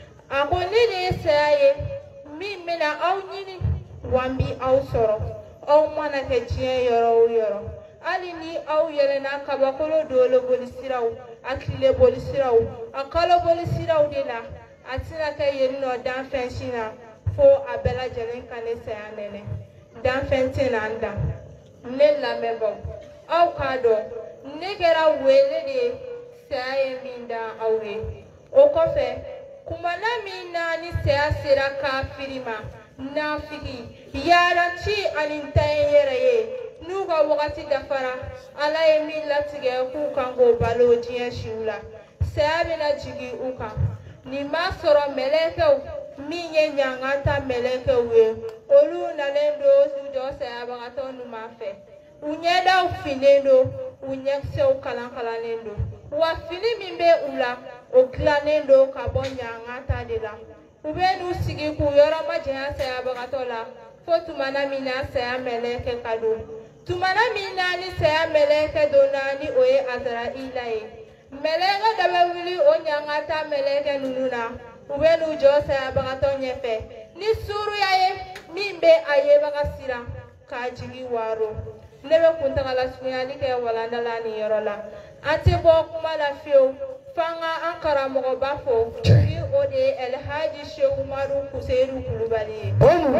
a ko ne de ye saya ye min bɛna aw ɲini wa n bi aw sɔrɔ aw mana kɛ diɲɛ yɔrɔ o yɔrɔ hali ni aw yɛlɛnna kabakolo dolo bolisiraw a tile bolisiraw a kalo bolisiraw de la a tɛna kɛ yen nɔ danfɛn si na fo a bɛɛ lajɛlen ka ne saya nɛnɛ danfɛn tɛna n dan ne lamɛnbagaw aw k'a dɔn ne kɛra wele de ye saya ye min dan aw ye o kɔfɛ kumana min na ni saya sera kafiri ma nafigi yaranci ani ntanya yɛrɛ ye n'u ka wagati dafara ala ye min latigɛ k'u kan k'o balo diɲɛ siw la saya bɛna jigin u kan nin b'a sɔrɔ mɛlɛkɛw min ye ɲangan ta mɛlɛkɛw ye olu nalen don u jɔ sayabagatɔ ɲuman fɛ u ɲɛdaw finnen don u ɲɛkisɛw kalan kalannen don wa fini min bɛ u la o dilannen don ka bɔ ɲangan ta de la u bɛ n'u sigi k'u yɔrɔ majanya sayabagatɔ la fo tumana min na saya mɛlɛkɛ ka don tumana min na ni saya mɛlɛkɛ donna ni o ye Azaraila ye mɛlɛkɛ dɔ bɛ wuli o ɲangan ta mɛlɛkɛ ninnu na u bɛ n'u jɔ sayabagatɔ ɲɛfɛ ni suruya ye min bɛ a yebaga siran k'a jigi waro ne bɛ kuntagala surunyali kɛ walanda la nin yɔrɔ la an tɛ bɔ kuma la fiyewu f'an ka an karamɔgɔba fo ni o de ye Elhaji Seku Umaru Kuseiru Kulubali ye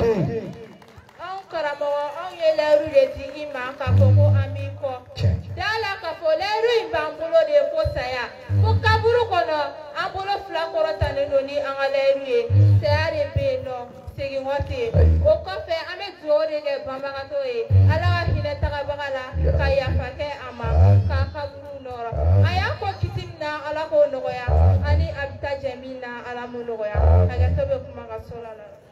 anw karamɔgɔ anw ye lɛyiru de di i ma k'a fɔ ko an b'i kɔ da la k'a fɔ lɛyiru in b'an bolo de fo saya fo kaburu kɔnɔ an bolo fila kɔrɔtannen don ni an ka lɛyiru ye saya de bɛ yen nɔ seginkɔ tɛ yen o kɔfɛ an bɛ dugawu de kɛ banbagatɔ ye ala ka hinɛ tagabaga la ka yafa kɛ a ma k'a kaburu nɔrɔ a y'a fɔ kiti min na ala k'o nɔgɔya ani a bɛ taa jɛ min na ala m'o nɔgɔya hakɛto bɛ kuma ka so la.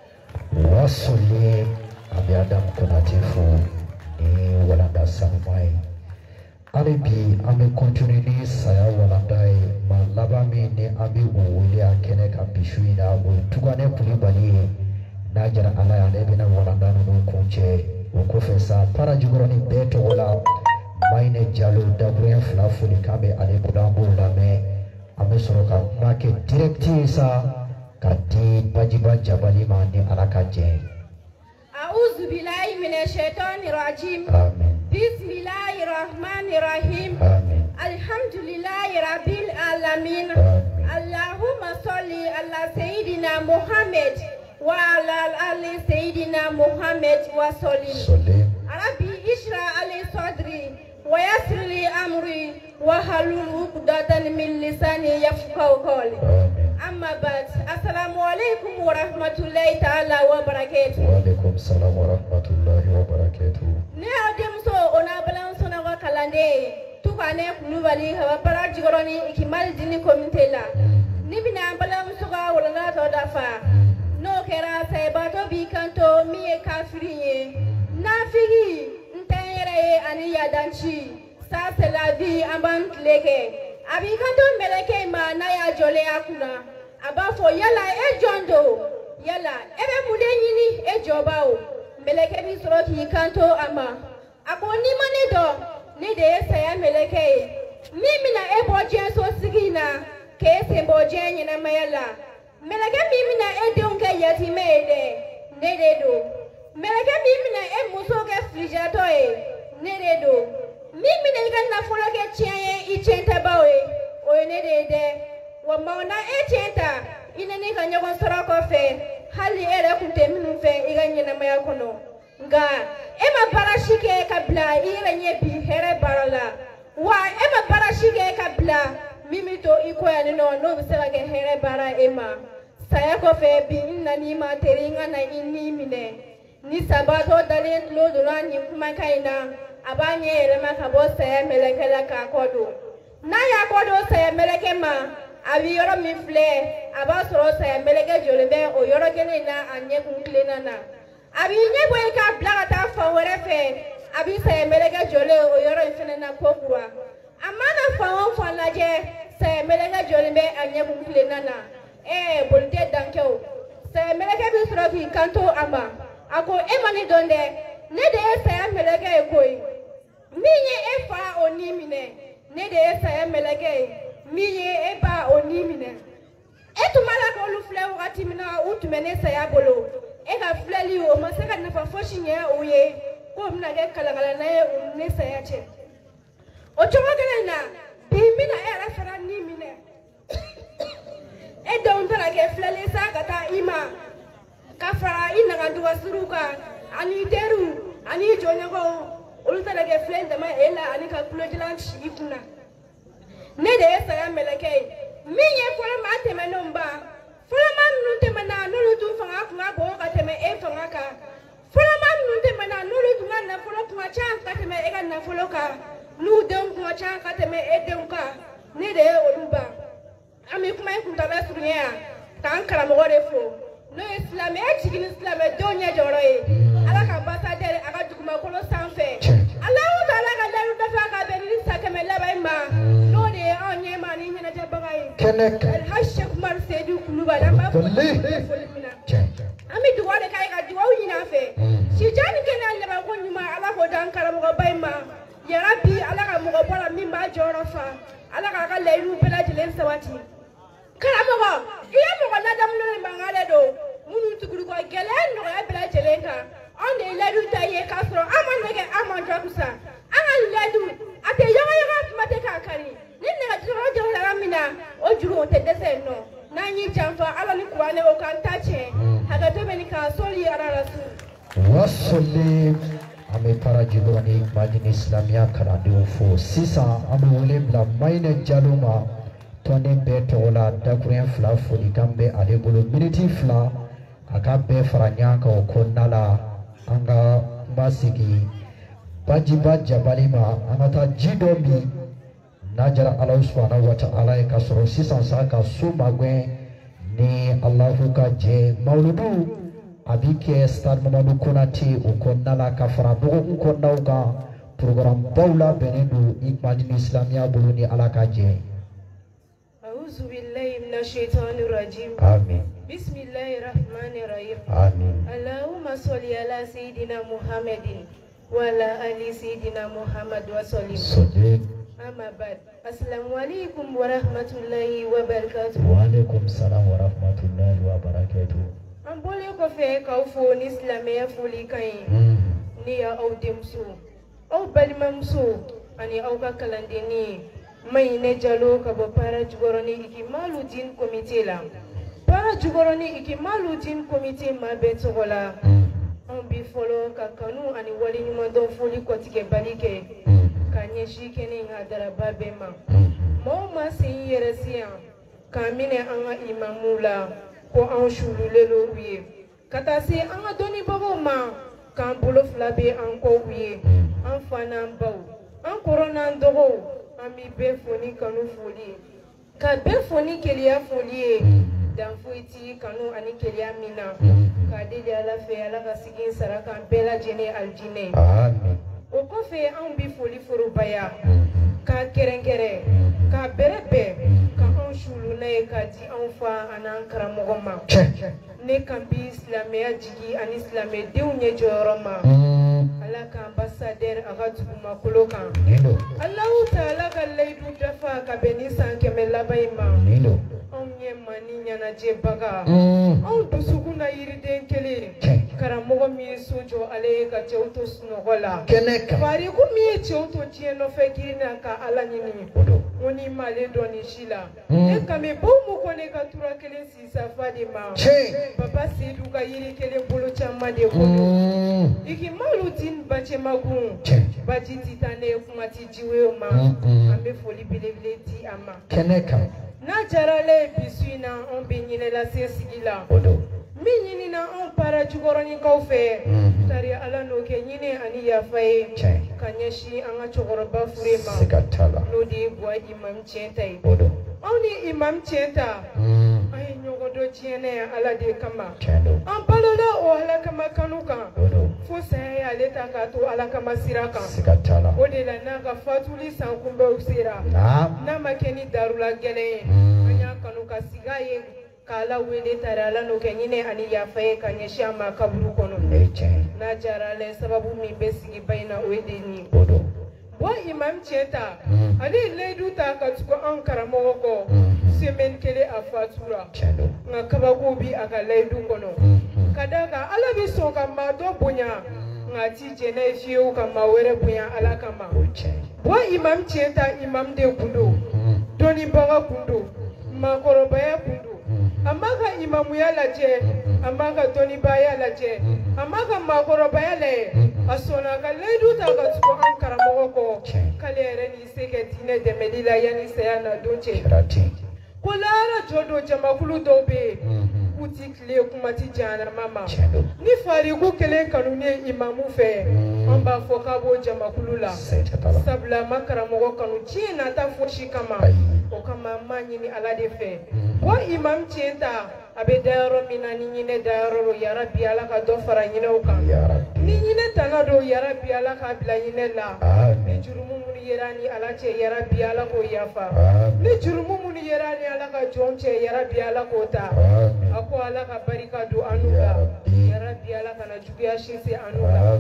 wasoli abi Adam Konate fo ni walanda sanumai ale bi an bɛ continue ni saya walanda ye ma laban min ni an bɛ o wele a kɛnɛ kan bi su in na o ye Tugane Kulibali ye n'a jara ala ye ale bɛna walanda ninnu kun cɛ o kɔfɛ sa para jukɔrɔni bɛɛ tɔgɔ la Mayine Jalo daburuɲɛ fila foli kan bɛ ale bolo an b'o lamɛn an bɛ sɔrɔ ka kuma kɛ direct ye sa ka di Bajiba Jabali ma ni ala ka jɛ. أعوذ بالله من الشيطان الرجيم بسم الله الرحمن الرحيم الحمد لله رب العالمين اللهم صل على سيدنا محمد وعلى آل سيدنا محمد وسلم ربي اشرح لي صدري ويسر لي أمري واحلل عقدة من لساني يفقهوا قولي أما بعد السلام عليكم ورحمة الله تعالى وبركاته. وعليكم السلام ورحمة الله وبركاته. Ne ademso ona balanso na wakalande Tugane Kulubali hawa para jigoroni ikimal dini komite la ni bina balanso ga wala to dafa no kera saibato bikanto miye kafiriye nafigi ntayere ani yadanchi sa c'est la vie amban leke abikanto meleke ma na ya jole akuna abafo yala e jondo yala ebe mude nyini e joba o meleke bi soro ki kanto ama aboni mane do ne de saya meleke mimi na e boje so sigina ke se boje nyina mayala meleke min bɛna e denw kɛ yatimɛ ye dɛ ne de don meleke min bɛna e muso kɛ filijatɔ ye ne de don min bɛna i ka nafolo kɛ tiɲɛ ye i tiɲɛ tɛbaw ye o ye ne de ye dɛ wa munna e tiɲɛ ta i ni ne ka ɲɔgɔn sɔrɔ kɔfɛ hali e yɛrɛ tun tɛ minnu fɛ i ka ɲɛnamaya kɔnɔ nka e ma baara si kɛ ka bila i yɛrɛ ɲɛ bi hɛrɛ baara la wa e ma baara si kɛ ka bila min bɛ to i kɔ yan nɔ n'o bɛ se ka kɛ hɛrɛ baara e ma saya kɔfɛ bi n nan'i ma teri n ka na i ni minɛ ni sabatɔ dalen tulo donna nin kumakan in na a b'a ɲɛ yɛlɛma ka bɔ saya mɛlɛkɛ la k'a kɔ don n'a y'a kɔ don saya mɛlɛkɛ ma a bɛ yɔrɔ min filɛ a b'a sɔrɔ saya mɛlɛkɛ jɔlen bɛ o yɔrɔ kelen na a ɲɛkun tilenna na a b'i ɲɛ bɔ yen k'a bila ka taa fan wɛrɛ fɛ a bɛ saya mɛlɛkɛ jɔlen o yɔrɔ in fana na ko kura a mana fan o fan lajɛ saya mɛlɛkɛ jɔlen bɛ a ɲɛkun tilenna na ɛɛ boli tɛ dan kɛ o saya mɛlɛkɛ bɛ sɔrɔ k'i kanto a ma a ko e ma ne dɔn dɛ ne de ye saya mɛlɛkɛ ye koyi min ye e fa o ni minɛ ne de ye saya mɛlɛkɛ ye min ye e ba o ni minɛ e tun b'a la k'olu filɛ wagati min na u tun bɛ ne saya bolo e ka filɛli o ma se ka nafa fosi ɲɛ u ye k'o bɛna kɛ kalakalana ye u ni ne saya cɛ o cogo kelen na bi n bɛna e yɛrɛ fana ni minɛ e denw tɛna kɛ filɛli sa ka taa i ma ka fara i nagadugasiriw kan ani i teriw ani i jɔɲɔgɔnw olu tɛna kɛ filɛ dama e la ani ka tulojalan ci i kunna ne de ye saya mɛlɛkɛ ye min ye fɔlɔmaa tɛmɛnenw ba fɔlɔmaa ninnu tɛmɛna n'olu tun fanga kun ka bon ka tɛmɛ e fanga kan fɔlɔmaa ninnu tɛmɛna n'olu tun ka nafolo kun ka ca ka tɛmɛ e ka nafolo kan n'u denw kun ka ca ka tɛmɛ e denw kan ne de ye olu ba an bɛ kuma in kuntala surunya yan k'an karamɔgɔ de fo n'o ye silamɛ e jigin ni silamɛdenw ɲɛ jɔyɔrɔ ye ala ka basadɛri a ka dugumakolo sanfɛ alahu taala ka layiru dafa ka bɛn ni sa kɛmɛ laban in ma n'o de ye anw ɲɛma ni ɲɛnajɛbaga ye alhaji sɛki umaru seyidu kulubali an b'a fɔ foli min na an bɛ dugawu de k'a ye ka dugawu ɲini a fɛ sijani kɛnɛya labanko ɲuman ala k'o d'an karamɔgɔba in ma yarabi ala ka mɔgɔ bɔ la min b'a jɔyɔrɔ fa ala k'a ka layiru bɛɛ lajɛlen sabati karamɔgɔ i ye mɔgɔ ladamulen ni mankan de don minnu tuguri kɔ gɛlɛya nɔgɔya bɛɛ lajɛlen kan anw de ye layidu ta ye k'a sɔrɔ an ma nɛgɛ an ma jɔ kusa an ka layidu a tɛ yɔgɔyɔgɔ kuma tɛ k'a kari ni nɛgɛjɔrɔ jɔyɔrɔ min na o juru o tɛ dɛsɛ yen nɔ n'an y'i janfa ala ni kuranɛ o k'an ta tiɲɛ hakɛto bɛ nin kan sɔli ala rasul wasoli an bɛ para jibɔrɔ ni majini silamɛya kalandenw fo sisan an bɛ wele bila mayinɛ jalo ma tɔnden bɛɛ tɔgɔ la dakuruɲɛ fila folikan bɛ ale bolo miniti fila a ka bɛɛ fara ɲɔgɔn kan o kɔnɔna la an ka kuma sigi bajiba jabali ma an ka taa ji dɔ min n'a jara ala subhanahu wa ta'ala ye ka sɔrɔ sisan sa ka so magɛn ni alahu ka jɛ mawuludu a bi kɛ stade mamadu konate o kɔnɔna la ka fara dɔgɔkun kɔnɔnaw kan programme baw labɛnnen don ikmadini silamɛya bolo ni ala ka jɛ. أعوذ بالله من الشيطان الرجيم آمين بسم الله الرحمن الرحيم آمين اللهم صل على سيدنا محمد وعلى آل سيدنا محمد وسلم صديق أما بعد السلام عليكم ورحمة الله وبركاته وعليكم السلام ورحمة الله وبركاته an bɔlen kɔfɛ k'aw fo ni silamɛya folikan ye ne ya aw denmuso aw balimamuso ani aw ka kalandenni ye Mayinɛ Jalo ka bɔ para jukɔrɔ ni Ikimalu Din Comité la para jukɔrɔ ni Ikimalu Din Comité maa bɛɛ tɔgɔ la anw bi fɔlɔ ka kanu ani waleɲumandɔn foli kɔtigɛ bali kɛ ka ɲɛsin kɛnɛ in hadaraba bɛɛ ma maaw ma sen yɛrɛ si yan k'an minɛ an ka imamuw la ko anw sululen don u ye ka taa se an ka dɔnnibagaw ma k'an bolo fila bɛ an kɔ u ye an fa n'an baw an kɔrɔ n'an dɔgɔw an bɛ bɛɛ fo ni kanu foli ye ka bɛɛ fo ni keleya foli ye dan foyi ti kanu ani keleya min na k'a deli ala fɛ ala ka sigi sara kan bɛɛ lajɛlen alijinɛ o kɔfɛ anw bɛ foli forobaya k'a kɛrɛnkɛrɛn k'a bɛrɛ bɛɛ ka anw suluna ye k'a di anw fa ani an karamɔgɔ ma ne kan bi silamɛya jigi ani silamɛdenw ɲɛ jɔyɔrɔ ma ala ka ambassadeur a ka dugumakolo kan alahu taala ka layidu dafa ka bɛn ni san kɛmɛ laban in ma anw ɲɛ mani ɲɛnajɛ baga anw dusukun na yiriden kelen karamɔgɔ min ye so jɔ ale ye ka cɛw to sunɔgɔ la bari ko min ye cɛw to diɲɛ nɔfɛ girin na ka ala ɲini ko ni m'ale dɔn nin si la ne kami baw mu ko ne ka tura kelen si safa de ma papa seyidu ka yiri kelen bolo caman de kɔnɔ ikimalu tin bacɛmagun baji ti taa ne ye kuma ti jiwe ma an bɛ foli belebele di a ma n'a jara ale ye bisu in na anw bɛ ɲinɛ lase sigi la min ɲinina anw para jukɔrɔninkaw fɛ tari ala n'o kɛ ɲinɛ ani yafa ye ka ɲɛsin an ka cɛkɔrɔba fure ma n'o de ye buwa imam tiɲɛta ye anw ni imam tiɲɛta an ye ɲɔgɔn dɔ diɲɛna yan ala de kama an balola o ala kama kanu kan fo saya y'ale ta k'a to ala kama sira kan o de la n'a ka fatuli san kunbɛw sera n'a ma kɛ ni darula gɛlɛn ye an y'a kanu ka sigi a ye k'ala wele tari ala n'o kɛ ɲinɛ ani yafa ye ka ɲɛsin a ma kaburu kɔnɔ n'a jara ala ye sababu min bɛ sigi ba in na o ye de nin wa imam tiɲɛta ale ye layidu ta ka tugu an karamɔgɔ kɔ semaine kelen a fatura nka kabako bi a ka layidu kɔnɔ ka da kan ala bɛ sɔn ka maa dɔ bonya nka a ti jɛnɛ ye fiyewu ka maa wɛrɛ bonya ala kama wa imam tiɲɛta imam de kun don dɔnnibaga kun don maakɔrɔbaya kun don a ma ka imamuya lajɛ a ma ka dɔnnibaya lajɛ a ma ka maakɔrɔbaya lajɛ a sɔnna ka layidu ta ka tugu an karamɔgɔ kɔ k'ale yɛrɛ n'i se kɛ diinɛ dɛmɛli la yanni saya na don cɛ ko lahara jɔ don jamakulu dɔw bɛ yen k'u ti tile kuma ti jahanama ma ni fariku kelen kanu ne imamu fɛ an b'a fɔ k'a b'o jamakulu la sabula a ma karamɔgɔ kanu diɲɛ nata fosi kama o kama an b'a ɲini ala de fɛ ko imam tiɲɛta a bɛ da yɔrɔ min na ni ɲinɛ da yɔrɔ don yarabi ala ka dɔ fara ɲinɛw kan ni ɲinɛ tana don yarabi ala k'a bila ɲinɛ la ni jurumu minnu yera ni ala cɛ yarabi ala k'o yafa ni jurumu minnu yera ni ala ka jɔn cɛ yarabi ala k'o ta a ko ala ka barika don an n'u la yarabi ala kana juguya si se an n'u la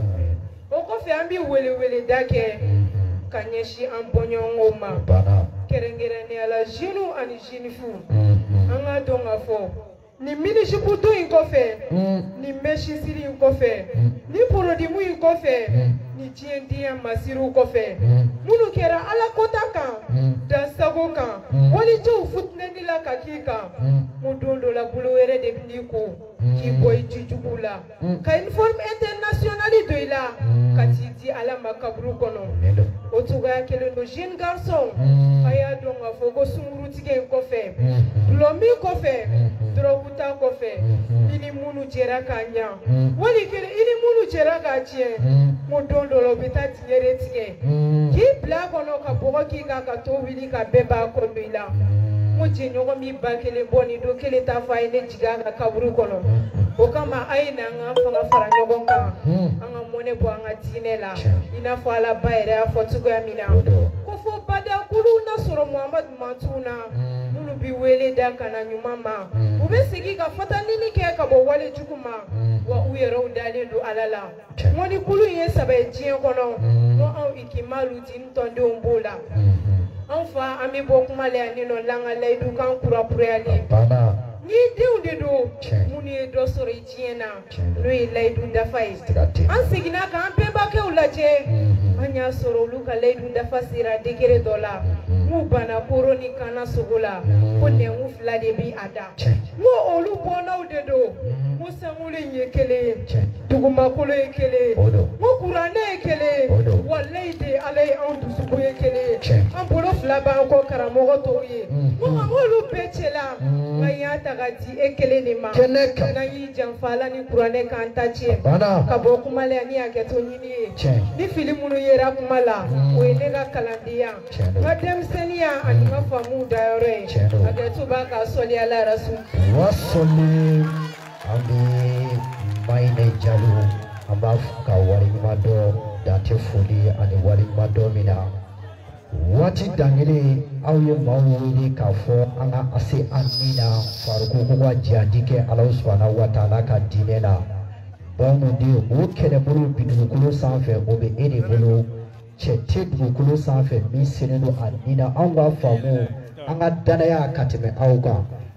o kɔfɛ an bɛ weleweleda kɛ ka ɲɛsin an bɔɲɔgɔnw ma kɛrɛnkɛrɛnnenya la jeunes ani jeunes filles an k'a dɔn k'a fɔ ni minisiputo in kɔfɛ ni mesisiri in kɔfɛ ni porodimu in kɔfɛ ni diɲɛdenya masiriw kɔfɛ minnu kɛra ala kota kan dansago kan walijɛw futinɛni la ka k'i kan mo don dɔ la bolo wɛrɛ de bɛ n'i ko k'i bɔ i jijugu la ka uniforme internationale don i la ka t'i di ala ma kaburu kɔnɔ o cogoya kelen don jeune garçon a y'a dɔn k'a fɔ ko sunkurutigɛ in kɔfɛ gulɔmi kɔfɛ dɔrɔguta kɔfɛ i ni minnu jɛra k'a ɲa wali kelen i ni minnu jɛra k'a tiɲɛ mo don dɔ la o bɛ taa tiɲɛ de tigɛ k'i bila a kɔnɔ ka bɔgɔ k'i kan ka to wuli ka bɛɛ b'a kɔ don i la mo jɛɲɔgɔn min ba kelen bɔ ni don kelen t'a fɔ a ye ne jigin a ka kaburu kɔnɔ o kama a ye na an ka fanga fara ɲɔgɔn kan an ka mɔnɛ bɔ an ka diinɛ la i n'a fɔ ala ba yɛrɛ y'a fɔ cogoya min na ko fo badakulu na sɔrɔ muhamadu mantuw na minnu bi wele da ka na ɲuman ma u bɛ segin ka fatanini kɛ ka bɔ wale jugu ma wa u yɛrɛw dalen don ala la mɔnikulu in ye saba ye diɲɛ kɔnɔ ko anw ikimalu di n tɔndenw b'o la anw fa an bɛ bɔ kuma la yan ni nɔ l'an ka layidu kan kurakurayali ni denw de don minnu ye dɔ sɔrɔ i diɲɛ na n'o ye layidu dafa ye an seginna k'an bɛnbakɛw lajɛ an y'a sɔrɔ olu ka layidu dafa sera degere dɔ la n'u banna koro ni kana sogo la ko nɛngu fila de bi a da n ko olu bɔnnaw de don n ko sankolo in ye kelen ye dugumakolo ye kelen ye n ko kuranɛ ye kelen ye walayi de ala ye anw dusukun ye kelen ye an bolo fila b'an kɔ karamɔgɔ tɔw ye n ko an k'olu bɛɛ cɛla nka y'a ta ka di e kelen de ma n'an y'i janfa ala ni kuranɛ k'an ta tiɲɛ ka bɔ kuma la yan ni hakɛto ɲini ye ni fili minnu yera kuma la o ye ne ka kalandenya n ka denmisɛnninya ani n ka faamuw dayɔrɔ ye hakɛto b'a ka sɔli ala rasul wasɔli an bɛ Maine Jalo an b'a fɔ ka waleɲuman dɔn dan tɛ foli ani waleɲuman dɔn min na waati dangere aw ye maaw wele k'a fɔ an ka ase an ni na faruku ko ka jihadi kɛ ala subhanahu wa taala ka diinɛ la bawunden o kɛlɛbolo bi dugukolo sanfɛ o bɛ e de bolo cɛ tɛ dugukolo sanfɛ min senen don a ni na anw ka faamu an ka danaya ka tɛmɛ aw kan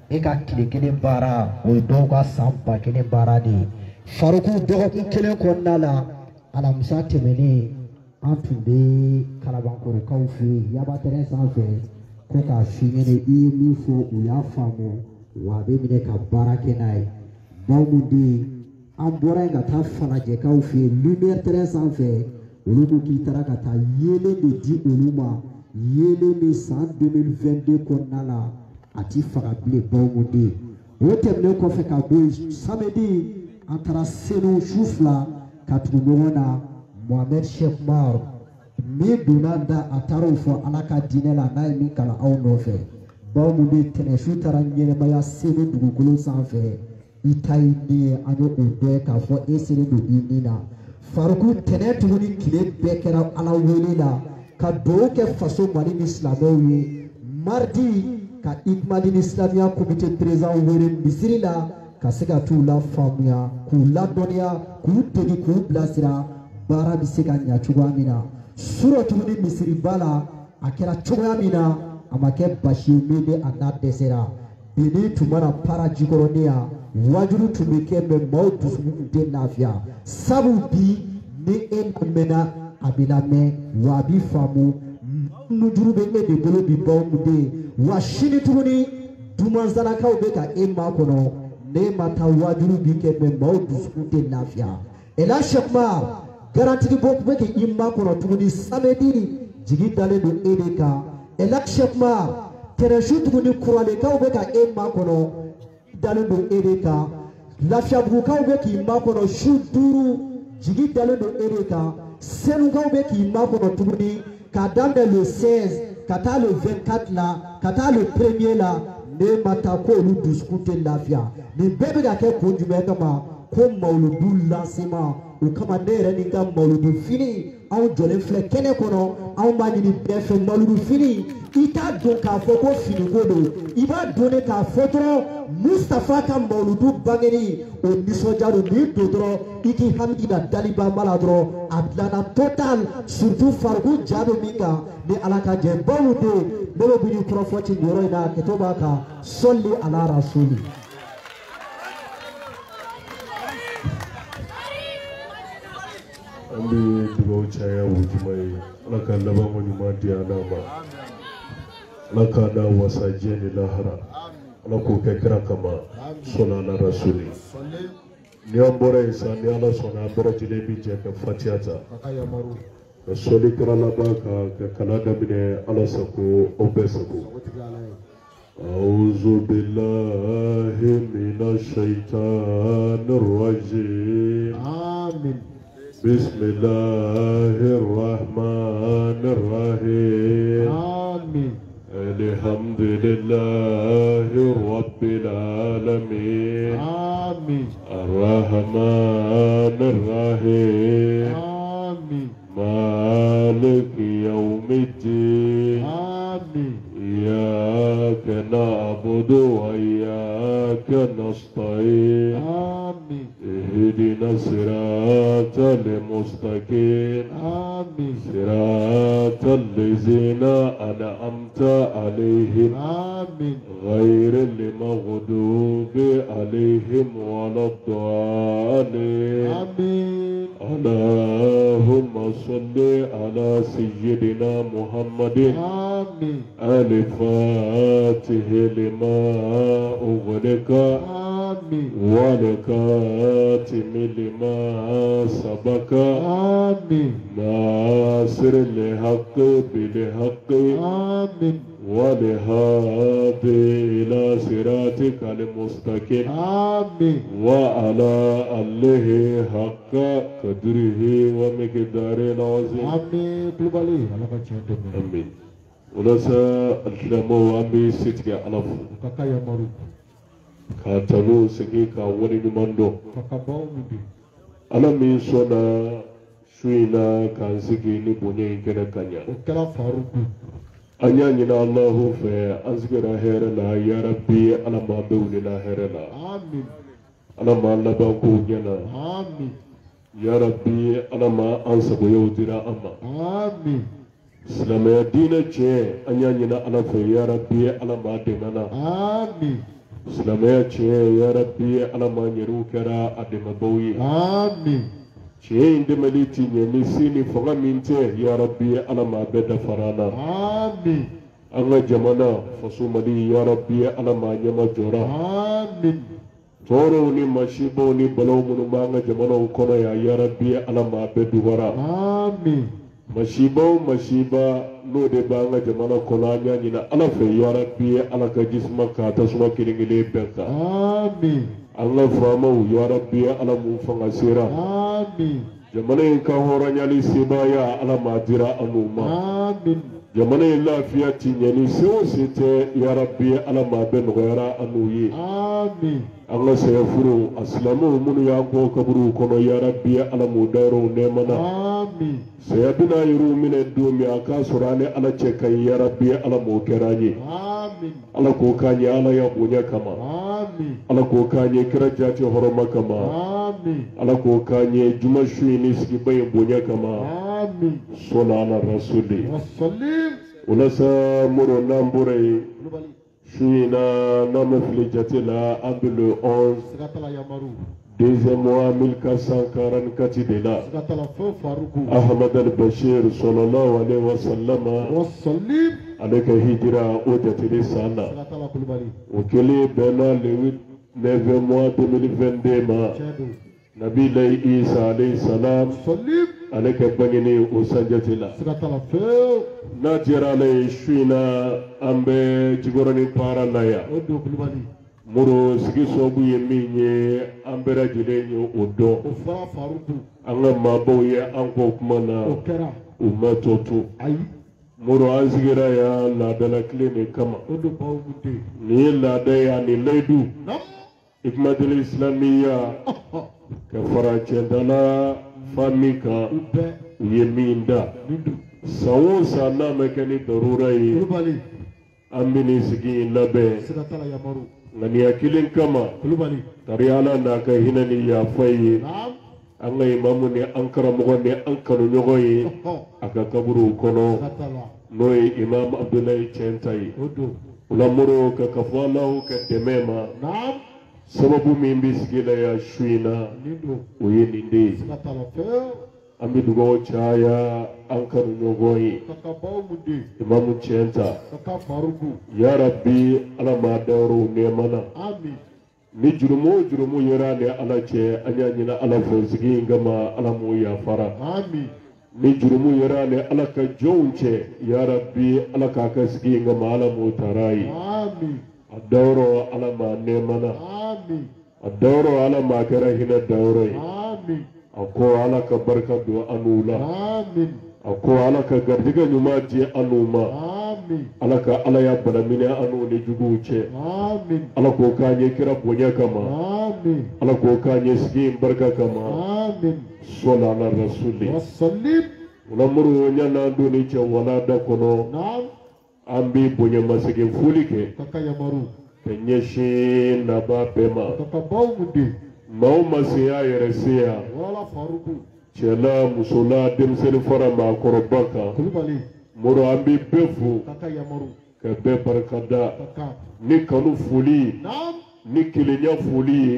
e ka tile kelen baara o ye dɔw ka san ba kelen baara de ye Faruku dɔgɔkun kelen kɔnɔna la alamisa tɛmɛnen an tun bɛ Kalabankɔrɔkaw fɛ yen Yaba terrain sanfɛ ko k'a f'i ɲɛna i ye min fɔ u y'a faamu wa a bɛ minɛ ka baara kɛ n'a ye baw mun bɛ yen an bɔra yen ka taa Falajɛkaw fɛ yen Lumière terrain sanfɛ olu ko k'i taara ka taa yeelen de di olu ma yeelen min san deux mille vingt-deux kɔnɔna la a ti faga bilen baw mun bɛ yen o tɛmɛnen kɔfɛ ka bɔ yen samedi an taara Senu su fila ka tugu ɲɔgɔn na Mohamed Sheikh Mar min donna da a taara o fɔ Ala ka diinɛ la n'a ye min kalan aw nɔfɛ baw mun bɛ tɛnɛ su taara ɲɛnɛmaya Senu dugukolo sanfɛ i ta ye min ye an y'o dɔ ye k'a fɔ e selen don i ni na Faruku tɛnɛ tuguni tile bɛɛ kɛra Ala wele la ka dugawu kɛ faso Mali ni silamɛw ye mardi ka Ikmadine Islamiya comité président wele misiri la ka se ka t'u la faamuya k'u ladɔnniya k'u degi k'u bilasira baara bɛ se ka ɲa cogoya min na surɔ tuguni misiriba la a kɛra cogoya min na a ma kɛ basi ye min bɛ a n'a dɛsɛra bini tun mana para jikɔrɔni yan wajulu tun bɛ kɛ mɛ maaw dusukun tun tɛ lafiya sabu bi ni e lamɛnna a bɛ lamɛn wa a bɛ faamu nujuru bɛ e de bolo bi baw mun bɛ yen wa sini tuguni dumanzalakaw bɛ ka e makɔnɔ ne ma taa wajulu bi kɛ mɛ maaw dusukun tɛ lafiya Ela Sheikh Mar garantigi bɔ tun bɛ k'i makɔnɔ tuguni samedi jigi dalen don e de kan Ela Sheikh Mar tɛrɛsu tuguni kuralekaw bɛ ka e makɔnɔ dalen don e de kan lafiyabugukaw bɛ k'i makɔnɔ su duuru jigi dalen don e de kan senukaw bɛ k'i makɔnɔ tuguni k'a daminɛ le seize ka taa le vingt-quatre la ka taa le premier la ne ma taa ko olu dusukun tɛ lafiya nin bɛɛ bɛ ka kɛ kun jumɛn kama ko mawuludu lancement o kama ne yɛrɛ ni n ka mawuludu fini anw jɔlen filɛ kɛnɛ kɔnɔ anw b'a ɲini bɛɛ fɛ mawuludu fini i t'a dɔn k'a fɔ ko finiko don i b'a dɔn de k'a fɔ dɔrɔn Mustafa ka mawuludu bangeni o nisɔndiya don n'i don dɔrɔn i k'i hamidi na dalibanba la dɔrɔn a dilanna total surtout Faruku ja bɛ min kan ni Ala ka jɛ baw don ne bɛ bini kɔrɔfɔ ci nin yɔrɔ in na kɛtɔ b'a kan sɔli ala rasuli. An bɛ dugawu caya wujuma ye Ala ka laban ɲuman di an ma Ala ka da wasa diɲɛ ni lahara Ala k'o kɛ kira kama sɔnna ala rasuli ni an bɔra yen sa ni Ala sɔnna an bɛɛ lajɛlen bi jɛ ka fatiha ta ka sɔli kira laban kan ka kalan daminɛ Ala sago aw bɛɛ sago أعوذ بالله من الشيطان الرجيم آمين بسم الله الرحمن الرحيم آمين الحمد لله رب العالمين آمين الرحمن الرحيم آمين مالك يوم الدين آمين إياك نعبد وإياك نستعين آمين اهدنا الصراط المستقيم آمين صراط الذين أنعمت عليهم آمين غير المغضوب عليهم ولا الضالين آمين اللهم صل على سيدنا محمد آمين الفاتح لما أغلق آمين والكاتم لما سبق آمين ناصر الحق بالحق آمين والهادي إلى صراطك المستقيم آمين وعلى آله حق قدره ومقداره العظيم آمين آمين ولسا الدمو أمي ستك ألف كاكايا مرو كاتلو سكي كاولي نماندو كاكاباو مدي أنا مي سونا شوينا كان سكي نبوني كنا كانيا وكلا فاروكو أنيا نينا الله في أنسكرا هيرنا يا ربي أنا ما بولنا هيرنا آمين أنا ما لباكو نينا آمين يا ربي أنا ما أنسكو يودينا أما آمين Islamaya dina ce anya nyina ala fe ya rabbi ala ma de nana amin silamɛya tiɲɛ ya rabbi ala ma ɲɛriw kɛra a dɛmɛbaw ye amin tiɲɛ in dɛmɛli ti ɲɛ ni se ni fanga min tɛ ya rabbi ala ma bɛɛ dafara an na amin an ka jamana faso mali ya rabbi ala ma ɲɛma jɔra amin tɔɔrɔw ni masibaw ni balaw minnu b'an ka jamanaw kɔnɔ yan ya rabbi ala ma bɛɛ dubara amin masibaw masiba n'o de b'an ka jamana kɔnɔ an y'a ɲini ala fɛ ya rabbi ala ka jisuma k'a tasuma kelen kelen bɛɛ kan amin an ka faamaw ya rabbi ala mun fanga sera amin jamana in ka hɔrɔnyali sebaaya ala ma dira an n'u ma amin jamana in lafiya ti ɲɛ ni se o se tɛ ya rabbi ala ma bɛɛ nɔgɔyara an n'u ye amin an ka sayafuru a silamɛw minnu y'an kɔ kaburuw kɔnɔ ya rabbi ala m'u dayɔrɔw nɛɛma na amin saya bɛna yiriw minɛ don min a k'a sɔrɔ an ni ala cɛ ka ɲi ya rabbi ala m'o kɛra an ye amin ala k'o k'an ye ala ya bonya kama amin ala k'o k'an ye kira jati hɔrɔma kama amin ala k'o k'an ye juma su in ni sigiba in bonya kama amin sɔla ala rasuli wasalim o la sa moro n'an bɔra yen su in na n'an bɛ fili jate la an bɛ le onze sigatala yamaru deuxième mois mille quatre cent quarante-quatre de la sigatala fo faruku ahmad al-bashir sallallahu alaihi wa sallama wasalim ale ka hijira o jatele san na sigatala kulubali o kelen bɛnna le neuvième mois deux mille vingt-deux ma cɛdo nabi layi isa alayhi salam wasalim ale ka bangeni o sanjati la sigatala fo n'a diyara ala ye su in na an bɛ jikɔrɔni para la yan o do kulubali muru sigi sababu ye min ye an bɛɛ lajɛlen ye o dɔn o fara faruku an ka maabaw ye an kɔ kuma na o kɛra u ma tɔ to ayi muru an sigira yan laadala tile de kama o do baw mun de nin ye laada ye ani layidu nam ikumadeli isilamiya ka fara cɛntala fa min kan u bɛɛ u ye min da min do san o san n'a ma kɛ ni darura ye kulubali an bɛ nin sigi in labɛn sigatala yamaru ŋaniya kelen kama kulubali tari ala n'a ka hinɛ ni yafa ye nam an ka imamu ni an karamɔgɔ ni an kanuɲɔgɔn ye a ka kaburuw kɔnɔ sigatala n'o ye imam abdulayi cɛnta ye o do o la muru ka kafɔ alaw ka dɛmɛ ma nam sababu min bɛ sigi la yan su in na nin do o ye nin de ye sigatala fo an bɛ dugawu caya an kanuɲɔgɔn ye kaka baw mun de imamu cɛnta kaka faruku ya rabbi ala ma dayɔrɔw nɛɛma na amin ni jurumu o jurumu yera ni ala cɛ an y'a ɲini ala fɛ sigi in kama ala m'o yafara amin ni jurumu yera ni ala ka jɔnw cɛ ya rabbi ala k'a ka sigi in kama ala m'o taara ye amin a dayɔrɔ ala ma nɛɛma na amin a dayɔrɔ ala ma kɛra hinɛ dayɔrɔ ye amin a ko ala ka barika don an n'u la amin a ko ala ka garijɛgɛ ɲuman di an n'u ma amin ala ka ala ya bana minɛ an n'u ni juguw cɛ amin ala k'o k'an ye kira bonya kama amin ala k'o k'an ye sigi in barika kama amin sɔla ala rasuli wasalim ola muru ɲan'an don ni cɛ walanda kɔnɔ nam an bɛ bonyamasegin foli kɛ kaka yamaru ka ɲɛsin naba bɛɛ ma kaka baw mun de maa o ma se y'a yɛrɛ se yan wala faruku cɛla musola denmisɛnnin fara maakɔrɔba kan kulubali muru an bɛ bɛɛ fo kaka yamaru ka bɛɛ barikada kaka ni kanu foli nam ni kelenya foli ye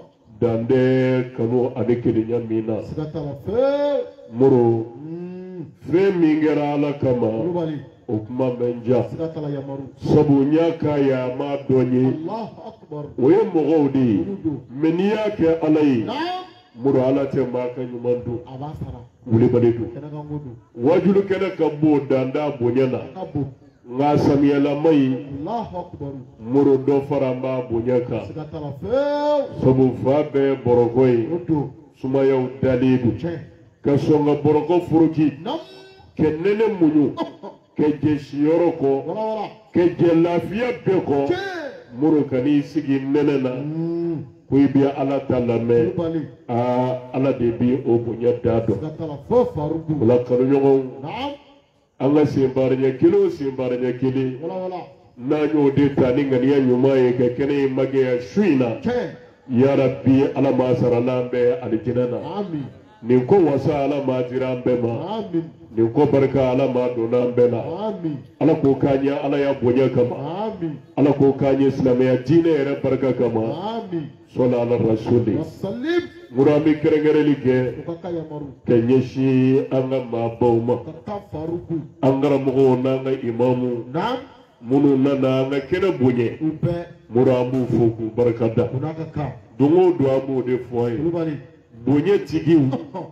dan tɛ kanu ani kelenya min na sigatala fo muru mm fɛn min kɛra ala kama kulubali o kuma bɛ n ja sigatala yamaru sabu n y'a k'a ye a m'a dɔn ye allahu akbar o ye mɔgɔw de ye olu do mɛ n'i y'a kɛ ala ye nam muru ala tɛ maa ka ɲuman don a b'a sara wulibali don kɛnɛkanko do wajulu kɛnɛ ka bon danda bonya na ka bon nka samiyalama yi allahu akbar muru dɔ fara n b'a bonya kan sigatala fo sabu fa bɛɛ bɔrɔkɔ ye o do sumayaw dalen don cɛ ka sɔn ka bɔrɔkɔ foroki nam ka nɛnɛ muɲu ka jɛ siyɔrɔ kɔ wala wala ka jɛ lafiya bɛɛ kɔ cɛ muru ka n'i sigi nɛnɛ na mm ko i bɛ ala ta lamɛn kulubali aa ala de bɛ o bonya da dɔn sigatala fo faruku o la kanuɲɔgɔnw nam an ka senbaarɲɛ kelen o senbaarɲɛ kelen wala wala n'an y'o de ta ni ŋaniya ɲuman ye ka kɛnɛ in magɛya su in na cɛ yarabi ala ma sara n'an bɛ alijinɛ na amin nin ko wasa ala ma jira an bɛɛ ma Amin. nin ko barika ala ma donna an bɛɛ la Amin. ala k'o k'an ye ala ya bonya kama Amin. ala k'o k'an ye silamɛya diinɛ yɛrɛ barika kama Amin. sɔla ala rasuli Wasalim. mura an bɛ kɛrɛnkɛrɛnli kɛ Ukaka yamaru. ka ɲɛsin an ka maabaw ma Kaka faruku. an karamɔgɔw n'an ka imamu Nam. minnu nana an ka kɛnɛ bonya Ube. mura an b'u fo k'u barika da Unaka ka. don o don an b'o de fɔ an ye Kulubali. bonya tigiw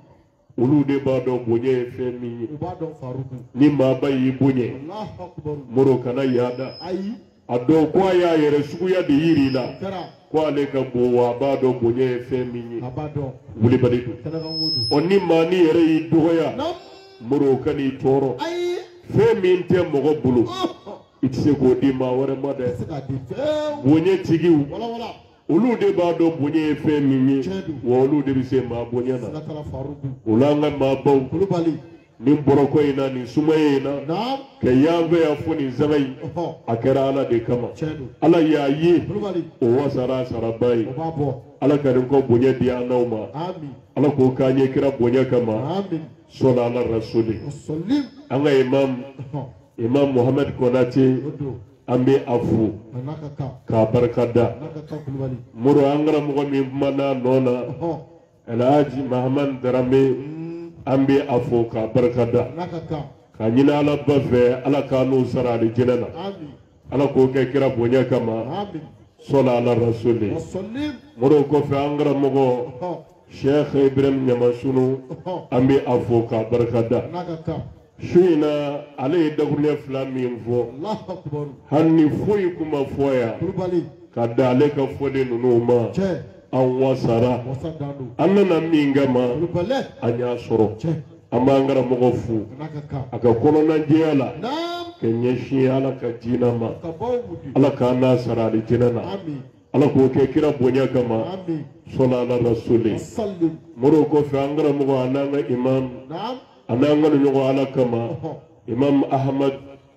olu de b'a dɔn bonya ye fɛn min ye Uba don faruku. ni maaba y'i bonya Allahu akbar. moro kana yaada Ayi. a dɔn ko a y'a yɛrɛ suguya de yiri la Kera. ko ale ka bon wa a b'a dɔn bonya ye fɛn min ye Aba don. wulibali don Kena kan wudu. ɔ ni maa ni yɛrɛ y'i dɔgɔya Nam. moro ka n'i tɔɔrɔ Ayi. fɛn min tɛ mɔgɔ bolo Oh. i tɛ se k'o di maa wɛrɛ ma dɛ Se ka di fɛw. bonya tigiw Wala wala. olu de b'a dɔn bonya ye fɛn min ye Tiɲɛ don. wa olu de bɛ se maa bonya na Sika tala faruku. o la an ka maabaw Kulubali. nin bɔrɔkɔ in na nin sumaya in na Nam. ka y'an fɛ yan fo nin zaga in Oh. a kɛra ala de kama Tiɲɛ don. ala y'a ye Kulubali. o wasara a saraba ye O b'a bɔ. ala ka nin kɔ bonya di an n'aw ma Amin. ala k'o k'an ye kira bonya kama Amin. sɔla ala rasuli Wasalim. an ka imam Oh. imam muhammed konate Odo. an bɛ a fo Anaka ka. k'a barika da Anaka ka kulubali. muru an karamɔgɔ min kumana nɔ na Oh. alhaji mahamad darame an bɛ a fo k'a barika da Anaka ka. ka ɲini ala ba fɛ ala k'a n'u sara alijinɛ na Amin. ala k'o kɛ kira bonya kama Amin. sɔla ala rasuli Wasalim. muru kɔfɛ an karamɔgɔ Oh. sheikh ibrahim ɲamasunu Oh. an bɛ a fo k'a barika da Anaka ka. su in na ale ye dakuruɲɛ fila min fɔ Allahu akbar. hali ni foyi kuma fɔ yan Kulubali. ka da ale ka fɔlen ninnu ma Cɛ. an wasara Wasa dando. an nana min kama Kulubali. an y'a sɔrɔ Cɛ. an b'an karamɔgɔ fo Anaka ka. a ka kɔnɔnajɛya la Nam. ka ɲɛsin ala ka diinɛ ma Ka baw mudi. ala k'an n'a sara alijinɛ na Amin. ala k'o kɛ kira bonya kama Amin. sɔla ala rasuli Wasalim. moro kɔfɛ an karamɔgɔ a n'an ka imam Nam. a n'an ka ɲɔgɔn ala kama Oh. imam ahmad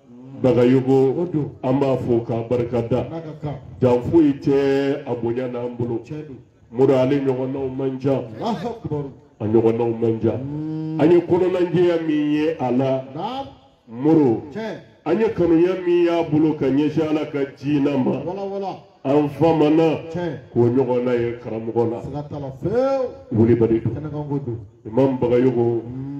bagayogo Odo. an b'a fo k'a barika da Anaka ka. jan foyi tɛ a bonya n'an bolo Cɛ don. moro ale ɲɔgɔnnaw man ca Allahu akbar. a ɲɔgɔnnaw man ca an ye kɔnɔnajɛya min ye a la Nam. moro Cɛ. an ye kanuya min y'a bolo ka ɲɛsin ala ka diinɛ ma Wala wala. an famana Cɛ. k'o ɲɔgɔnna ye karamɔgɔ la Sika tala few. wulibali don Kena kan wudu. imam bagayogo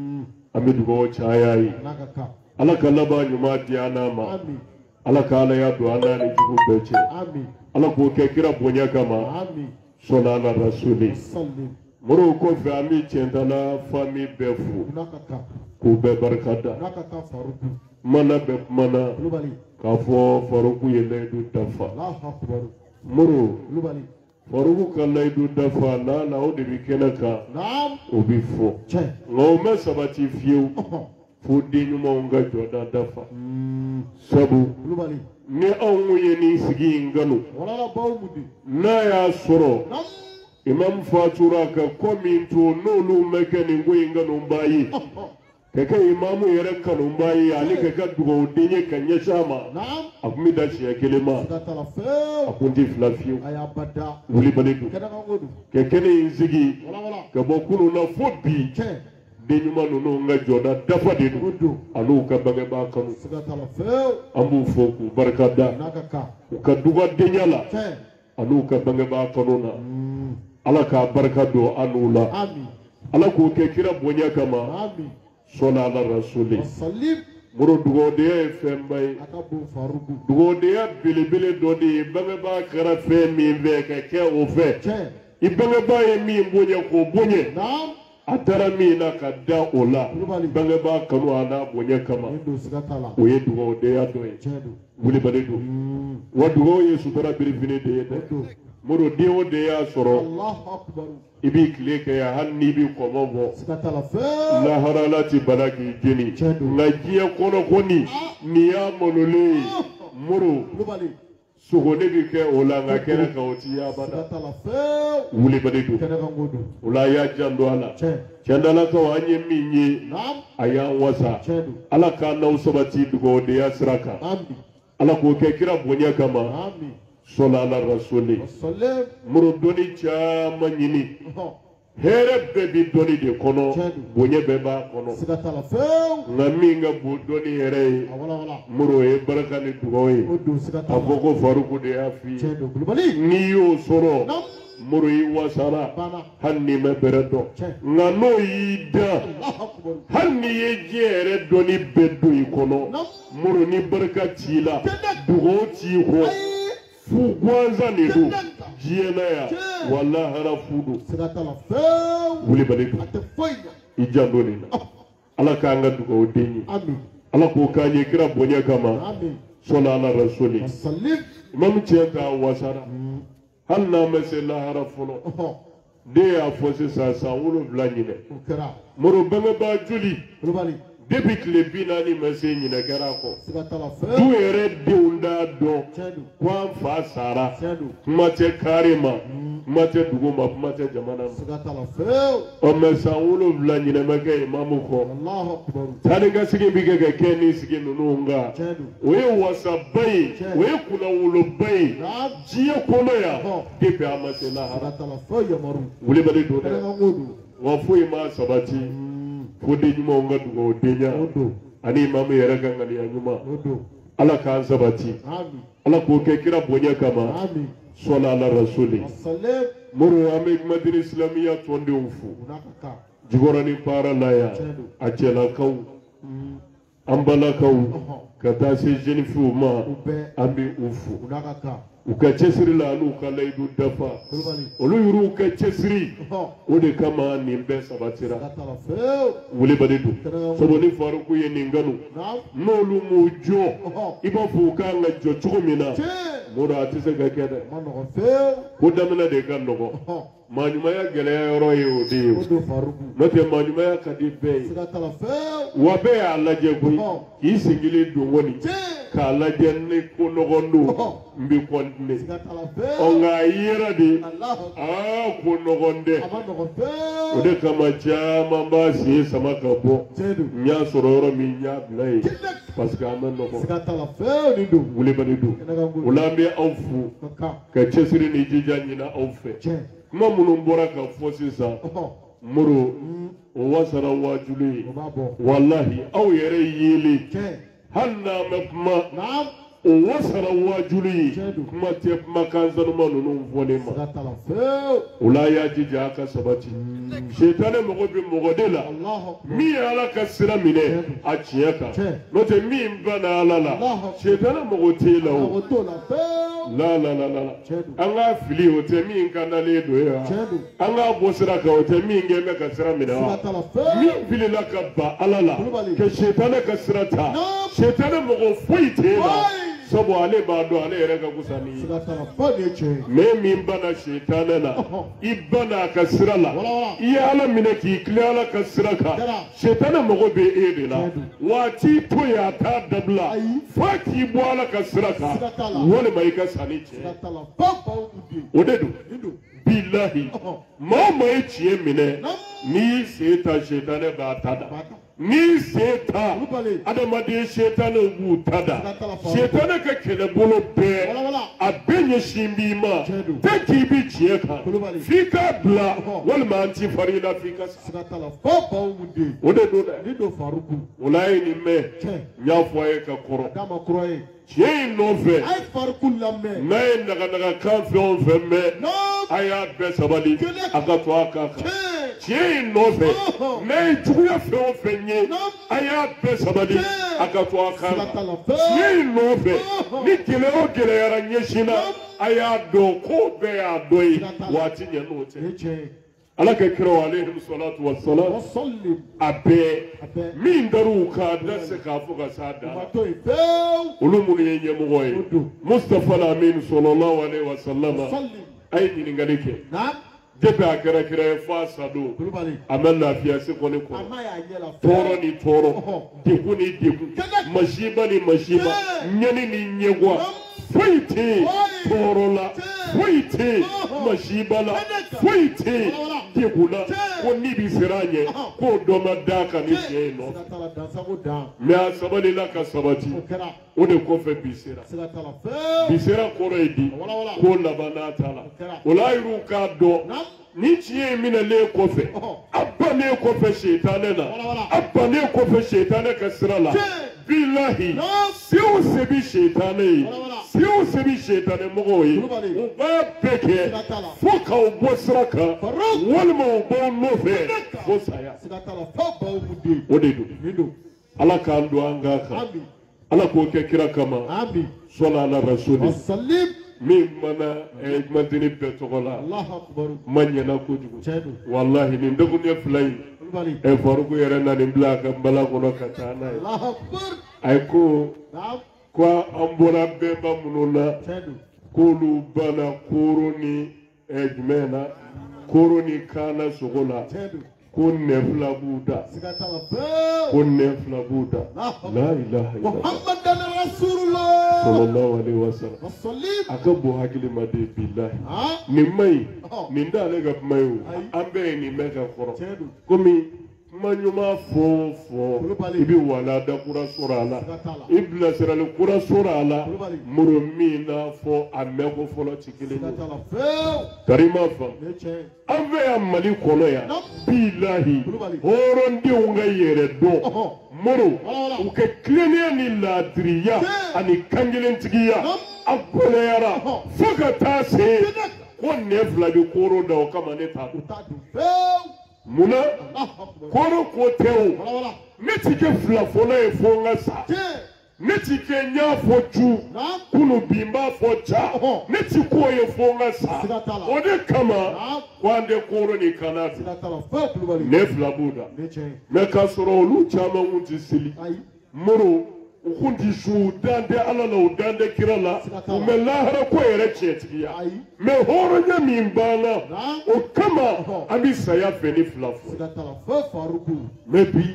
an bɛ dugawu caya ye Anaka ka. ala ka laban ɲuman di an n'a ma Amin. ala ka ala ya don an n'a ni jugu bɛɛ cɛ Amin. ala k'o kɛ kira bonya kama Amin. sɔnna ala rasuli Wasalim. moro kɔfɛ an bɛ tiɲɛtala fami bɛɛ fo Anaka ka. k'u bɛɛ barika da Anaka ka faruku. mana bɛ kumana Kulubali. k'a fɔ faruku ye layidu dafa Allahu akbar. moro Kulubali. faruku ka layidu dafa n'a la o de bɛ kɛnɛ kan Nam. o bɛ fɔ Cɛ. nka o ma sabati fiyewu Oh. fo den ɲumanw ka jɔda dafa Mm. sabu Kulubali. ni anw ye nin sigi in kanu Wala la baw mudi. n'a y'a sɔrɔ Nam. imam fatura ka ko min to n'olu ma kɛ nin ko in kanubaa ye Oh. Oh. ka kɛ imamu yɛrɛ kanubaa ye ale ka kɛ dugawuden ye ka ɲɛsin a ma Nam. a tun bɛ da siɲɛ kelen ma Sika tala a few. kun tɛ fila fiyewu A y'a bada. wulibali don Kena kan wudu. ka kɛnɛ in sigi Wala wala. ka bɔ kunun na fo bi Cɛ. den ɲuman ninnu ka jɔda dafa de don Odo. an'u ka bangebaa kanu Sika tala few. an b'u fɔ k'u barika da Anaka ka. u ka dugadenya la Cɛ. an'u ka bangebaa kanu na Mm. ala k'a barika don an n'u la Amin. ala k'o kɛ kira bonya kama Amin. sɔla ala rasuli Wasalim. moro dugawudenya ye fɛnba ye A ka bon faruku. dugawudenya belebele dɔ de ye bangebaa kɛra fɛn min fɛ ka kɛ o fɛ Cɛ. i bangebaa ye min bonya k'o bonya Nam. a taara min na ka da o la Kulubali. bangebaa kanu a n'a bonya kama Nin don sika tala. o ye dugawudenya dɔ ye Cɛ don. wulibali don Mm. wa dugawu ye sutura birifini de ye dɛ Odo. moro den o den y'a sɔrɔ Allahu akbar. i b'i tile kɛ yan hali n'i b'i kɔmɔ bɔ Sika tala few. laharala ti bala k'i jeni Tiɲɛ don. nka diɲɛ kɔnɔ kɔni nin y'a malolen ye moro Kulubali. sogo ne bɛ kɛ o la nka kɛnɛ kan o ti ye Sika abada tala few. wulibali don Kena kan wudu. o la a y'a janto a la Cɛ. cɛndalakaw an ye min ye Nam. a y'an wasa Cɛ don. ala k'an n'aw sabati dugawudenya sira kan Amin. ala k'o kɛ kira bonya kama Amin. sɔla ala rasuli Wasalim. moro dɔnni caman ɲini Oh. Here baby doni de kono bonye beba kono Sigata la feu. ngaminga bu doni here Awala wala. muro e baraka ni dugoy Odu sigata. aboko faruku de afi Chedo kulubali. ni yo soro Nam. muro yi wasara Bana. hanni me beredo ngano yida Allah akbar. hanni ye jere doni beddo ikono Nam. muro ni baraka tila dugo ti ho fu gwanza ni do jiena ya wallahi hara fudu Sigata la feu. wuli bale Ate foina. ijando ni na ala ka nga dugo odeni Amin. ala ko kanye kira bonya kama Amin. sola ala rasuli Wasallim. imam chenta wasara hal na mesela hara folo Oh. de ya fosi sa sa wulu blanyine Ukera. moro benga ba juli Kulubali. depuis que le binani mese nyina kera ko Sigata la feu. du ere deunda do Chedo. kwa fa sara Chedo. mate karima mate duguma mate jamana Sigata la feu. o mesa wulu blanyine meke imamu ko Allah akbar. tani ga sigi bige ke keni sigi nununga Chedo. we wasa bai we kuna wulu bai Nam. jiye kono ya depuis amase la hara Sigata la feu ya maru. wuli bali do Kena da ngodu. wa foyi ma sabati fodi nyuma nga dugo denya Odu. ani imamu yere ganga ni anyuma Odu. ala ka sabati Amin. ala ko ke kira bonya kama Amin. sola ala rasuli Wasallim. muru ame madina islamiyya tonde ufu Unakaka. jigora ni para laya achela kau ambala kau kata se jeni fu ma Ube. ambi ufu Unakaka. ukachesiri la anu kalaidu dafa Kulubali. olu yuru ukachesiri Oh. ode kama nimbe sabatira Sigata la feu. wuli badidu sobo ni faruku ye ninganu Nam. n'olu mu jo Oh. i b'a fɔ u kan ka jɔ cogo min na Che. mura a tɛ se ka kɛ dɛ Ma nɔgɔ feu. ko daminɛ de ka nɔgɔ Oh. maaɲumanya gɛlɛya yɔrɔ ye o de ye Odu faruku. n'o tɛ maaɲumanya ka di bɛɛ ye Sigata la feu. wa bɛɛ y'a lajɛ koyi Oh. k'i sigilen don kɔni Che. k'a lajɛ ni ko nɔgɔ don Oh. n bɛ kɔntine Sigata la ɔ feu. nka a yera de Allah. aa ko nɔgɔn dɛ A ma nɔgɔ o feu. de kama caman b'a sen sama ka bɔ Chedo. n y'a sɔrɔ yɔrɔ min n y'a bila yen Kidnak. parce que a ma nɔgɔ Sigata la feu ni do. wulibali don Kena ngodu. o la an bɛ aw fo Kaka. ka cɛsiri ni jija ɲini aw fɛ Che. kuma minnu bɔra ka fɔ sisan Oh. muru o wasara wajulu ye O b'a bɔ. walahi aw yɛrɛ yeli Che. hali n'an bɛ kuma Nam. o wasara wajulu ye Tiɲɛ kuma tɛ kumakan sanuma ninnu fɔlen ma Sigata la feu. o la a y'a jija a ka sabati sitani mago bɛ mɔgɔ de la Allah akbar. min ye ala ka sira minɛ a tiɲɛ kan Tiɲɛ. n'o tɛ min banna ala la Allah. sitani mago t'e la A o ko to la feu. la la la la la Tiɲɛ do. an ka fili o tɛ min kan dalen don yan Tiɲɛ do. an ka bɔ sira kan o tɛ min kɛ bɛ ka sira minɛ wa Sigata la feu. min filila ka ban ala la Kulubali. ka sitani ka sira ta Non. sitani mɔgɔ foyi t'e la Foyi. sabu ale b'a dɔn ale yɛrɛ ka kusa ni ye Sigata la feu ni che. mɛ min banna sitani la i banna a ka sira la Wala wala. i ye ala minɛ k'i tilen ala ka sira kan Kɛra. sitani mago bɛ e de la Tiɲɛ do. waati to yen a t'a dabila Ayi. f'a k'i bɔ ala ka sira kan Siga t'a la. walima i ka sanni cɛ Sigata la feu baw di. o de don Ni do. bilahi Oh. maa o maa ye tiɲɛ minɛ Nam. n'i y'i sen ta sitani b'a ta da B'a ta. n'i sen ta Kulubali. adamaden sitani b'u ta da Siga t'a la fa. sitani ka kɛlɛbolo bɛɛ Wala wala. a bɛɛ ɲɛsin b'i ma Tiɲɛ don. tɛ k'i bi tiɲɛ kan Kulubali. f'i k'a bila Oh. walima an ti fari la f'i ka sa Sigata la feu baw di. o de don dɛ Ni do faruku. o la a ye nin mɛn Tiɲɛ. n y'a fɔ a ye ka kɔrɔ Dama kura ye. tiɲɛ in nɔfɛ A ye faruku lamɛn. n'a ye naganagakan fɛn o fɛn mɛn Nam. a y'a bɛɛ sabali a ka to a kan kan Che. tiɲɛ in nɔfɛ Oh. n'a ye juguya fɛn o fɛn ye Nam. a y'a bɛɛ sabali a ka to a kan Sigata kan la feu. tiɲɛ in nɔfɛ Oh. ni gɛlɛya o gɛlɛyara ɲɛsin na a y'a dɔn ko bɛɛ y'a dɔn ye waati ɲɛ n'o tɛ Ni che. ala ka kira wa aleyhi salatu wa salam Wasallim. a bɛɛ A bɛɛ. min dar'u kan da se k'a fɔ ka s'a dan Ma na to ye feu. olu minnu ye ɲɛmɔgɔ ye Odo. mustapha lamin sallallahu alaihi wa sallam Wasallim. a ye ɲininkali kɛ Nam. depuis a kɛra kira ye f'a sa don Kulubali. a ma lafiya se kɔni A kɔrɔ ma y'a ɲɛ la feu. tɔɔrɔ ni tɔɔrɔ Ɔhɔ. degun ni degun Kɛnɛ. masiba ni masiba Kɛnɛ. ɲɛni ni ɲɛguwa foyi tɛ yen Foyi. tɔɔrɔ la Kɛnɛ. foyi tɛ yen Ɔhɔ. masiba la Kɛnɛ. foyi tɛ yen Wala, wala. degun la Kɛnɛ. ko ni bi sera a ɲɛ Ɔhɔ. k'o dɔ ma d'a kan ni tiɲɛ ye nɔfɛ Sigata la dansago dan. mɛ a sabalila ka sabati O kɛra. o de kɔfɛ bi sera Sigata la feu. bi sera kɔrɔ ye di Wala wala. ko laban n'a ta la Kɛra. o la a yɛrɛw k'a dɔn Nam. ni tiɲɛ mina le kɔfɛ a bannen kɔfɛ shetane na a bannen kɔfɛ shetane ka sira la bilahi se o se bi shetane ye se o se bi shetane mɔgɔw ye u b'a bɛɛ kɛ fo k'aw bɔ sira kan walima u b'aw nɔfɛ fo saya o de don ala k'an don an k'a kan ala k'o kɛ kira kama sɔla ala rasuli min mana madini bɛɛ tɔgɔ la ma ɲɛna kojugu wallahi nin dɔgɔnin fila in ɛ faruku yɛrɛ na nin bila a ka nbala kɔnɔ ka taa n'a ye a ye ko ko an bɔra bɛnba minnu na k'olu banna kooro ni jumɛn na kooro ni kaana sogo la ko nɛ fila b'u da ko nɛ fila b'u da la ilaha illallah sallallahu alaihi wasallam a ka bon hakili ma de billahi nin ma ɲi nin t'ale ka kuma ye o an bɛɛ ye nin mɛn ka kɔrɔ komi kuma ɲuman fɔ o fɔ i bɛ walanda kura sɔrɔ a la i bilasirali kura sɔrɔ a la muru min n'a fɔ a mɛn ko fɔlɔ ti kelen ye kari ma faamu an fɛ yan Mali kɔnɔ yan bilahi hɔrɔndenw ka yɛrɛ dɔn muru u kɛ tilennenya ni laadiriya ani kankelentigiya a gɔlɛyara fo ka taa se ko nɛ fila bɛ kooro da o kama ne t'a dɔn munna kooro ko tɛ o ne ti kɛ fila fɔlɔ ye fo n ka sa ne ti kɛ n y'a fɔ ju kunu bi n b'a fɔ ja ne ti k'o ye fo n ka sa o de kama ko an tɛ kooro ni kana fɛ ne fila b'u da mɛ k'a sɔrɔ olu caman kun ti seli muru u kun ti su u dan tɛ ala la u dan tɛ kira la u mɛ lahara ko yɛrɛ tiɲɛtigiya mɛ hɔrɔnya min banna o kama an bɛ saya fɛ ni fila fɔ mɛ bi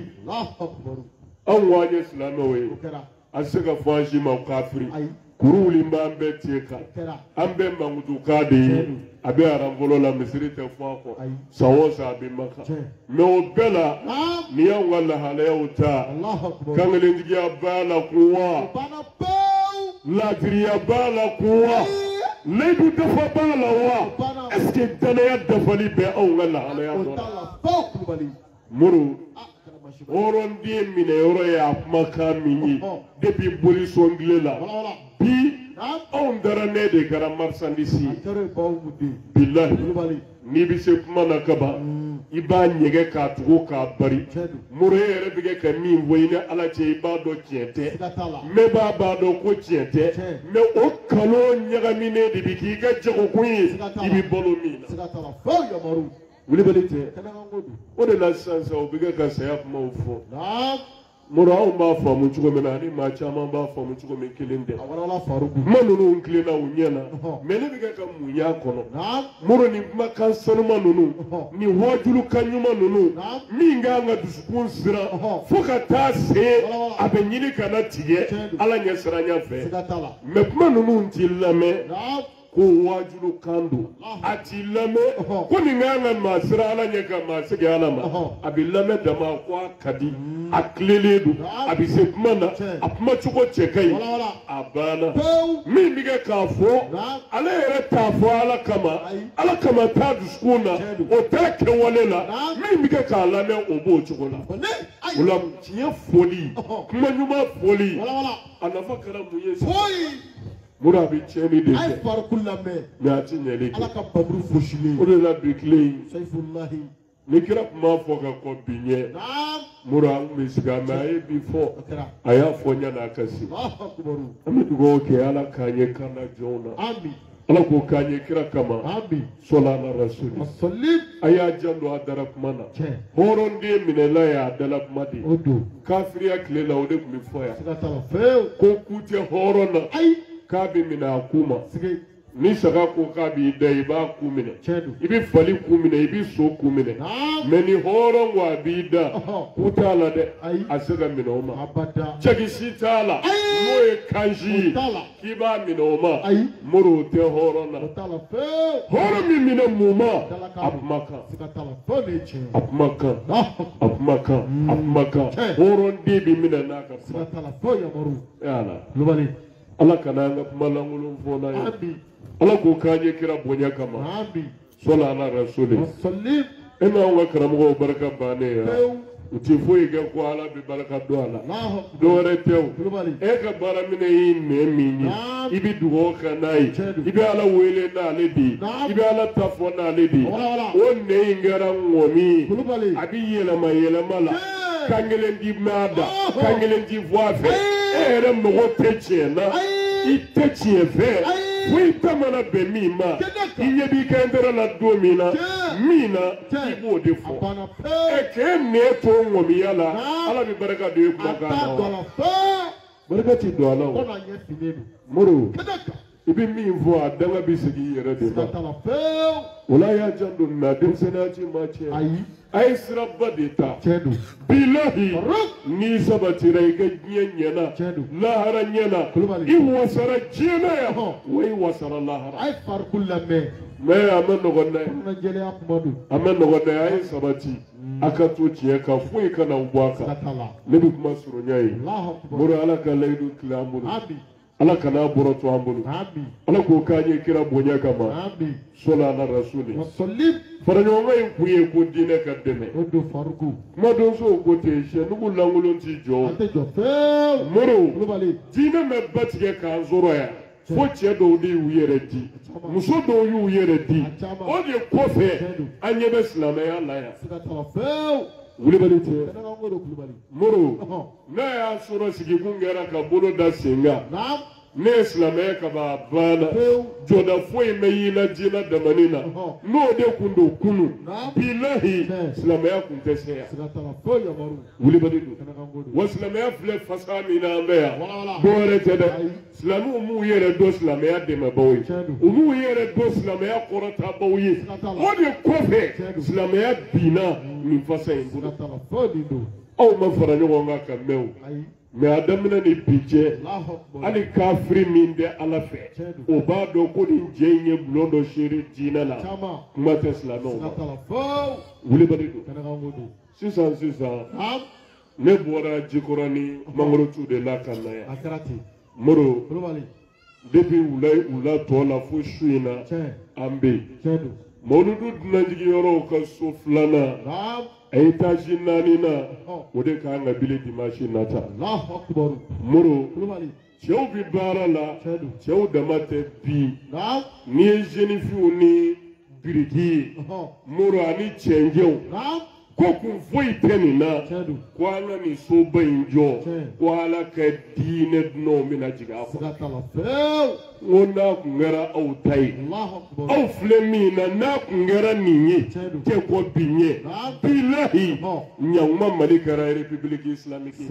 anw ko an ye silamɛw ye an se ka fɔ an si ma kafiri kuru wuli b'an bɛɛ tie kan an bɛɛ mankutuka de ye a bɛ aranfɔlɔ la misiri tɛ fɔ a kɔ san o san a bɛ maka mɛ o bɛɛ la ni y'anw ka lahalayaw ta kankelentigiya b'a la kun wa laadiriya b'a la kun wa layidu dafa b'a la wa est ce que danaya dafali bɛ anw ka lahalaya dɔ la muru hɔrɔnden minɛ yɔrɔ ye a kumakan min ye depuis boli sɔngile la bi anw dara ne de kɛra marchandise ye bilahi n'i bɛ se kuma na kaban i b'a ɲɛgɛn k'a tugu k'a bari muru e yɛrɛ bɛ kɛ ka min fɔ i ni ala cɛ i b'a dɔn tiɲɛ tɛ mɛ b'a b'a dɔn ko tiɲɛ tɛ mɛ o kalo ɲagaminen de bɛ k'i ka jagokun ye i bɛ balo min na wulibali tɛ o de la sisan sisan o bɛ kɛ ka saya kumaw fɔ muru anw b'a faamu cogo min na ani maa caman b'a faamu cogo min kelen tɛ kuma ninnu tilenna u ɲɛ na mɛ ne bɛ kɛ ka mun y'a kɔnɔ muru ni kumakan sanuma ninnu ni wajulukan ɲuman ninnu min k'an ka dusukun siran fo ka taa se a bɛ ɲini ka na tigɛ ala ɲɛ siranya fɛ mɛ kuma ninnu t'i lamɛn ko wajulu kan don a t'i lamɛn ko nin k'an ka maa siran ala ɲɛ ka maa segin ala ma a bɛ lamɛn dama ko a ka di a tilelen don a bɛ se kuma na a kuma cogo cɛ ka ɲi a banna min bɛ kɛ k'a fɔ ale yɛrɛ t'a fɔ ala kama ala kama t'a dusukun na o t'a kɛwale la min bɛ kɛ k'a lamɛn o b'o cogo la o la tiɲɛ foli kuma ɲuman foli a nafa kɛra mun ye sisan muru a bɛ tiɲɛni de kɛ mɛ a ti ɲɛli kɛ o de la bi tile in ni kira tun b'a fɔ ka kɔ bi ɲɛ muru an kun bɛ sigi a mɛ a ye bi fɔ a y'a fɔ ɲɛna a ka se an bɛ dugawu kɛ ala k'an ye kan na jɔnw na ala k'o k'an ye kira kama sɔla ala rasuli a y'a janto a dara kuma na hɔrɔnden minɛla y'a dala kuma de kafiriya tile la o de tun bɛ fɔ yan ko k'u tɛ hɔrɔn na k'a bɛ minɛ a ku ma ni saga ko k'a b'i da i b'a ku minɛ i bɛ fali ku minɛ i bɛ so ku minɛ mɛ ni hɔrɔn ko a b'i da ku t'a la dɛ a se ka minɛ o ma cɛkisi t'a la n'o ye kansi ye k'i b'a minɛ o ma muru o tɛ hɔrɔn na hɔrɔn min minɛ mun ma a kuma kan a kuma kan a kuma kan a kuma kan hɔrɔn den bɛ minɛ n'a ka kuma ala kana an ka kuma lankolon fɔ n'a ye ala k'o k'an ye kira bonya kama sola ala rasuli sallim ina wa karamo baraka bane ya uti foyi ga ko ala bi baraka do ala do re tew e ka bara mine yi me minyi ibi duwo kanai ibi ala wele na ledi ibi ala tafo na ledi o ne ngara ngomi abi yela ma yela mala kangelen di mada kangelen di voife e re mo teche na i teche ve wi tamana be mi ma iye bi kendera la do mina mina ibo de fo e ke ne to ngomi yala ala bi baraka do ko ka baraka ti do ala o muru ibi mi vo adanga bi sigi yere de ba wala ya jando na dem senaji ma che ayi ay sirabba de ta billahi ni sabati rai ga nyanyana lahara nyana i wasara jena ya wai wasara lahara ay far kullame me amen no gonne na jele akmadu amen no gonne ay sabati aka to ciye ka foi kana ubaka ne bi kuma suru nyai muru ala ka laidu kilamuru abi ala kana boro to ambulu abi ala ko kanye kira bonya kama abi sola na rasuli sallim faranyo ngai kuye ko dine ka deme odo faruku mado so ko te she nugu langulon ti jo ate jo fe muru globally dine me batige ka zoro ya fo che do di uyere di muso do yu uyere di o de kofe anye be islama ya la ya sika tala fe wuli bali te kana ngoro globally muru na ya soro sigi kungera ka bolo da singa naam ne islama ka ba bana joda foi me yina jina da manina no de kundo kunu billahi islama ya kunte seya sika tala fe ya maru wuli bali do kana ngoro waslama ya fle fasami na mbeya bore te da islamu mu yere do islama ya de mabawi mu yere do islama ya qorata bawi o de kofe islama ya bina min fasa yin sika tala fe dindo aw ma fara ɲɔgɔn kan ka mɛn o mɛ a daminɛ ni bi cɛ hali kafiri min bɛ ala fɛ o b'a dɔn ko nin jɛ in ye bulon dɔ seere diinɛ la kuma tɛ silamɛw ma wulibali don sisan sisan ne bɔra jikɔrɔ ni mangorotu de la ka na yan moro depuis wula wula tɔ la fo su in na an bɛ yen mawuludu dunanjigiyɔrɔw ka so filanan a ye taasi naani na o de k'an ka bile dimanche nata moro cɛw bi baara la cɛw dama tɛ bi n'i ye zenifiw ni biriki ye moro ani cɛnjɛw ko kun foyi tɛ nin na ko an ka nin soba in jɔ ko ala ka diinɛ dunanw bɛna jigin a kɔnɔ n ko n'a kun kɛra aw ta ye aw filɛ min na n'a kun kɛra nin ye tɛ kɔ bi ɲɛ bilahi ɲankuma mali kɛra république islamique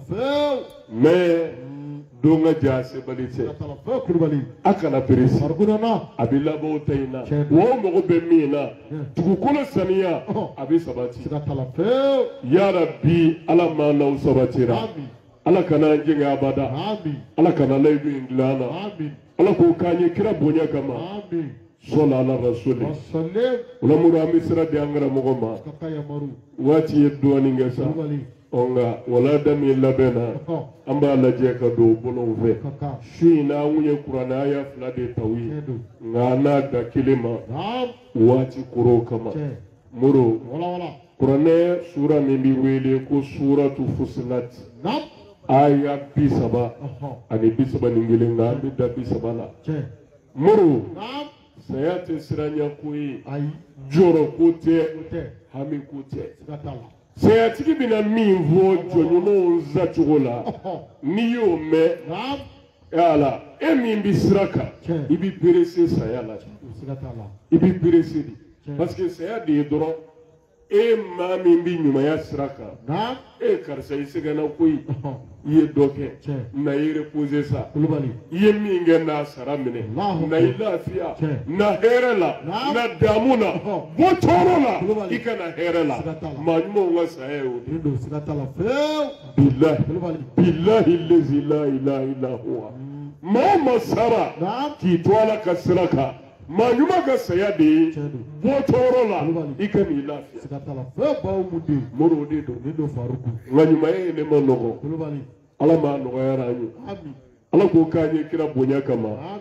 mais don ka ja sebali tɛ a kana peresi a bɛ labɔ aw ta in na wa aw mago bɛ min na dugukolo saniya a bɛ sabati yara bi ala ma n'aw sabatira ala kana an jɛngɛ abada ala kana layidu in dilan na ala k'o k'an ye kira bonya kama sɔla ala rasuli o la muru an bɛ sira di an karamɔgɔ ma waati ye dɔɔnin kɛ sa ɔ nka wala da min labɛn na an b'a lajɛ ka don bolow fɛ su in na an kun ye kuranɛ aya fila de taw ye nka an n'a da kelen ma waati korow kama muru kuranɛ sura min bɛ wele ko suratu fusilat aya bi saba ani bi saba ni kelen nka an bɛ da bi saba la muru saya tɛ siranya ko ye jɔrɔ ko tɛ hami ko tɛ sayatigi bɛna min fɔ jɔnɲumanw zacogo la n'i y'o mɛn yala e min bɛ sira kan i bɛ perese saya la i bɛ perese de parce que saya de ye dɔrɔn e maa min bɛ ɲumanya sira kan e karisa i sɛgɛnna koyi i ye dɔ kɛ na i reposer sa i ye min kɛ n'a sara minɛ na i lafiya na hɛrɛ la na damu na bɔ tɔɔrɔ la i kana hɛrɛ la maa ɲumanw ka saya ye o de bilahi bilahi lezi la ilaha illa huwa maa o maa sara k'i to ala ka sira kan maa ɲuman ka saya de ye bɔ tɔɔrɔ la i ka n'i lafiya mori o de don nka ɲumanya ye ne ma nɔgɔ ala m'a nɔgɔyara an ye ala k'o k'an ye kira bonya kama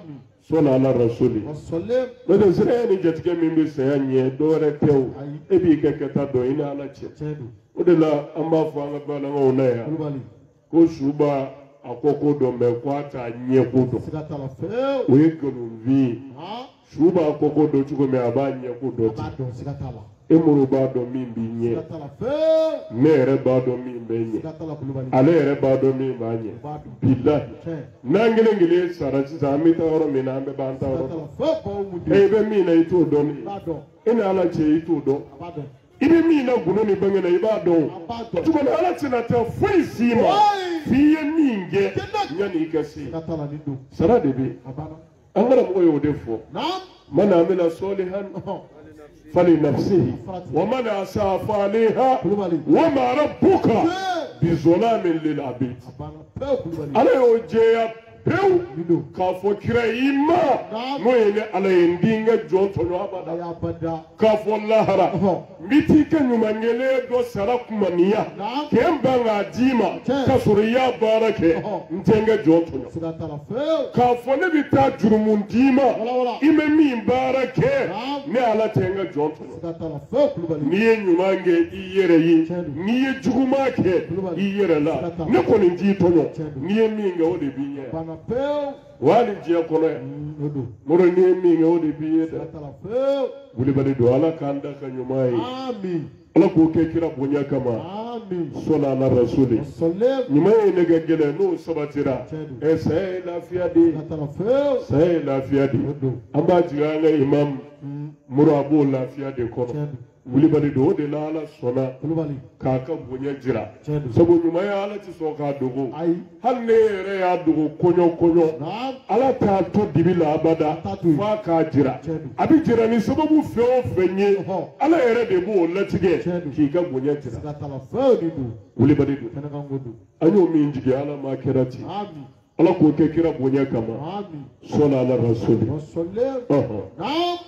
sona ala rasuli wasallam no de zere ni jatike min bi saya nye dore tew e bi ka kata do ina ala che chedu o de la amba fo anga bala ngona ya kulubali ko shuba akoko do me kwata nye kudo sikatala feo we gonu vi ha shuba akoko do chuko me abanye kudo ti bado sikatala emuru ba do min bi nye sikatala feo mere ba do min be nye sikatala kulubali ale re ba do min ba nye bado billahi che nangele ngile sarati zamita oro minambe banta oro sikatala feo ba umude ebe mina ito doni bado ina ala che ito do bado ibe mina guno ni bangena iba do bado tuko na ala tina ta foi sima fiye minge nyani ikasi sikatala nido sara de bi abana angara mo yo defo naam man amila solihan fali nafsihi wa man asa faliha wa ma rabbuka bi zulamin lil abid abana feo kulubali ala yo jeya pew ka fo kira ima no yene ala yendinga jonto no abada ya bada ka fo lahara miti ka nyumangele do sarakumaniya kemba nga dima ka suriya barake ntenga jonto no sikatala feo ka fo ne bita jurumun dima ime mi barake ne ala tenga jonto no sikatala feo kulubali niye nyumange iyere yi niye jugumake iyere la ne ko ni jito no niye minga ode biye bana feo wali jiya kono ya nodo moro niye minga ode biye da sikatala feo wuli bali do ala kanda ka nyumai amin ala ko ke kira bonya kama amin sona na rasuli wasallam nyumai ne ga gele no sabatira e sai lafiya di sikatala feo sai lafiya di amba jiga nga imam muro abu lafiya di kono wuli bali do de la ala sona kulubali kaka bonya jira chedu sabu nyumai ala ti so ka dogo ai hal ne yere ya dogo konyo konyo naam ala ta to dibila abada fa ka jira abi jira ni sababu feo fenye ala yere de bo latige ki ga bonya jira sikatala feo nido wuli bali do kanaka ngodo anyo min jigi ala makirati amin ala ko ke kira bonya kama amin sona ala rasuli wasallam aha naam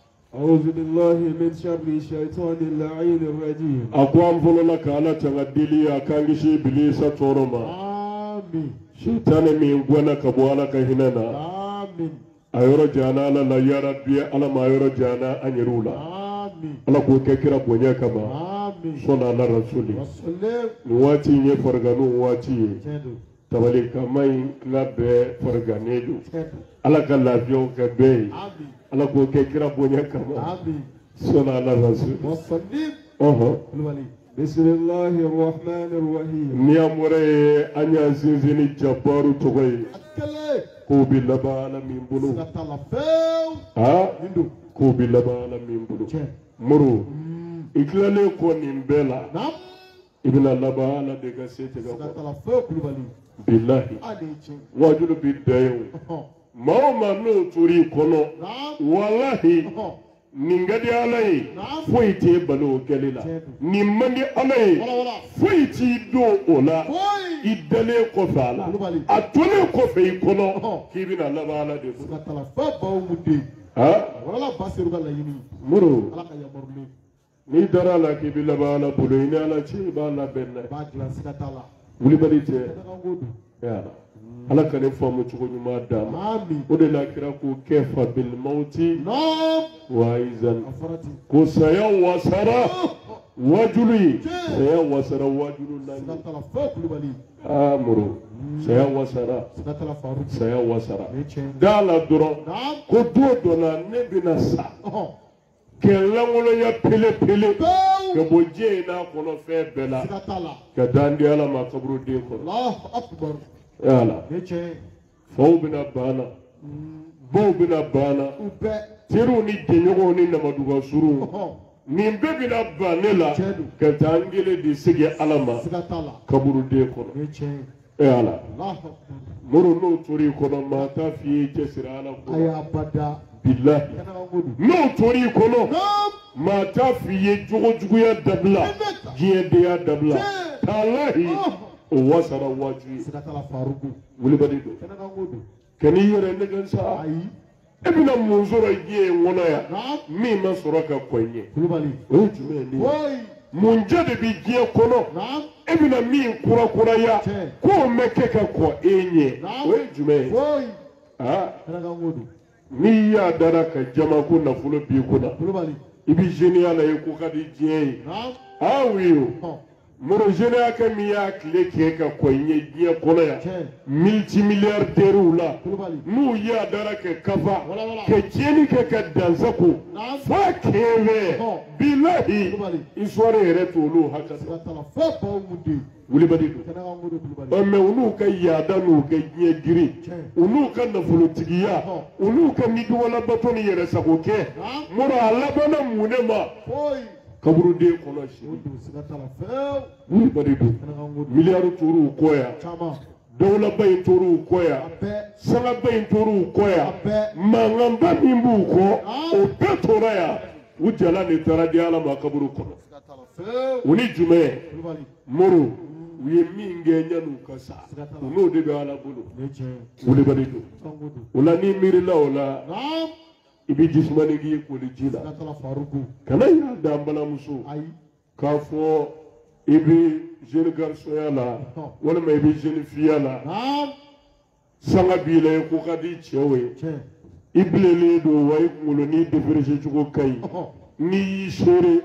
أعوذ بالله من شر الشيطان اللعين الرجيم أقوام فلنا كالا تغدلي أكانجي إبليس تورما آمين شيطان من غوانا كبوالا كهننا آمين أيورا جانا لا لا يرى بيا على ما يرى جانا أنيرولا آمين على كوكا كرا بونيا كما آمين صلى الله عليه وسلم وسلم نواتي نفرغانو نواتي تدو tabali kamai klabe forganedo تدو ala kala biyo kabe آمين ala ko ke kira bonya kama آمين sona ala rasul وسلم oho الولي bismillahir rahmanir rahim ni amore anya zinzini jabaru togoy أكله ko bilaba ala min bulu sikatala feo ha nido ko bilaba ala min bulu che muru iklale ko nimbela naam ibn laba ala de ga sete ga ko sikatala feo kulubali billahi adeche wajulu bidayo mama no turi kono naam wallahi ningadi alai foite balo galila nimani alai foiti do ola idale ko fala atole ko fe kono kibina labala de sikatala feo ba umude ha wala basiru gala yini muru ala ka yamurle ni dara la kibila bala bulu ina ala chi bala benna ba gla sikatala wuli bari te kanaka ngodo ya ala kane famu chugo nyuma dama amin o de la kira ko kefa bil mauti naam waizan afarati ko saya wasara wajuli saya wasara wajulu nani sikatala feo kulubali amuru saya wasara sikatala faruki saya wasara eche dala duro naam ko do do na ne bina sa ke langolo ya pele pele ke boje na kono fe bela sikatala ke dandi ala makabru de ko Allahu akbar yala eche fo bina bana bo bina bana ube tiru ni denyogo ni namaduga suru min be bina banela ke tangile di sigi alama sikatala kaburu de ko eche yala Allahu akbar muru no turi kono mata fi kesira ala ko aya bada billahi kanaka ngodo no turi kono naam mata fiye jogo juguya dabla jiye de ya dabla talahi o wasara waji sikatala faruku wuli badi do kanaka ngodo kani yere ne gansa ayi ebina munzoro ye ngona ya naam mi ma soroka kwenye kulubali o jume ni woi munje de bi giye kono naam ebina mi kura kura ya ko mekeka ko enye naam o jume woi ah kanaka ngodo ni ya dara ka jama ko nafolo bi kuna ibi génial ay ko kadi jey ah oui moro génial ka mi ya kle ke ka ko nye nye kono ya multimilliardaire la mu ya dara ka kafa ke jeni ka ka danzako fa keve billahi isware retulu hakasa fa ba mudi wuli badi do mais unu ka yada nu ka nye giri unu ka nafolo tigiya unu ka nigi wala batoni yere sako ke moro ala bana munema kaburu de kono shi wuli badi do miliaru turu koya dawla bay turu koya sala bay turu koya mangamba mimbu ko o petora ya wujala ni taradi ala ma kaburu kono uni jume moro wiye minge nyanu kasa uno de be ala bulu wuli badi do wala ni mirila wala ibi jismani gi ko li jila kana ya dambala muso kafo ibi jeune garçon yala wala ma ibi jeune fille yala sanga bile ko kadi chewe iblele do way ngulo ni deferje jugo kay ni sore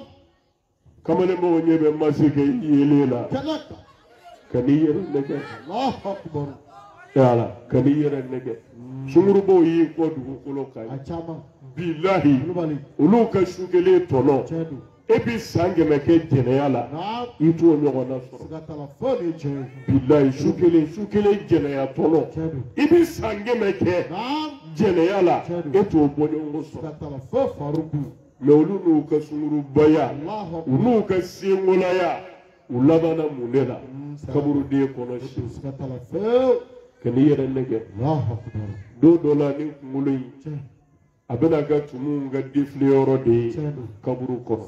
kamane mo nyebe masike yelela kaniyere nege Allahu akbar yala kaniyere nege sunguru bo yi ko dugu kolo kay billahi uluka shugele tono ebi sange meke jene yala itu onyogo na so billahi shugele shugele jene ya tono ebi sange meke jene yala eto bonyo so me olu nu ka sunguru baya unu ka singola ya ulabana munela kaburu de kono shi kani yere nege do dola ni ngului abena ga tumu ga difle yoro de kaburu kono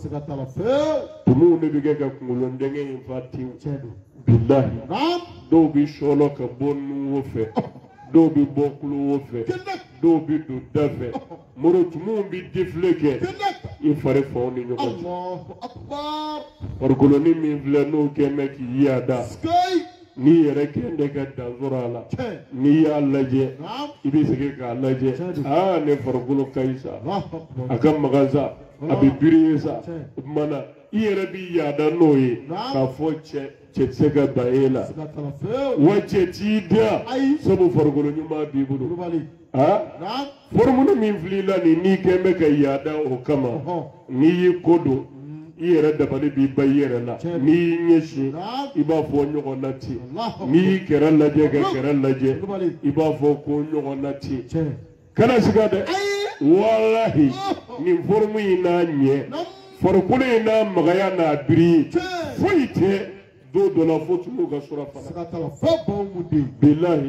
tumu ne bige ga ngulu ndenge infati billahi do bi sholo ka bonu wofe do bi bokulu wofe do bi do dafe moro tumu bi difle ke ifare fo ni nyoko Allahu akbar orgolo ni mi vle no ke mek yada ni yere ke ndega danzurala ni ya laje ibi sege ka laje ah ne forgolo kaisa akam magaza abi birisa mana yere bi yada noye ka fo che che sega baela wache tida sabu forgolo nyuma bi budu ah formunu min flila ni ni kembe ka yada o kama ni kodo yere dabali bi bayere la ni nyeshi iba fo nyogo nati ni kera laje ga kera laje iba fo ko nyogo nati kana sigade wallahi ni formu ina nye forkule ina magaya na biri foite do do la fotu ga sura fana sakatala fo bo mudi billahi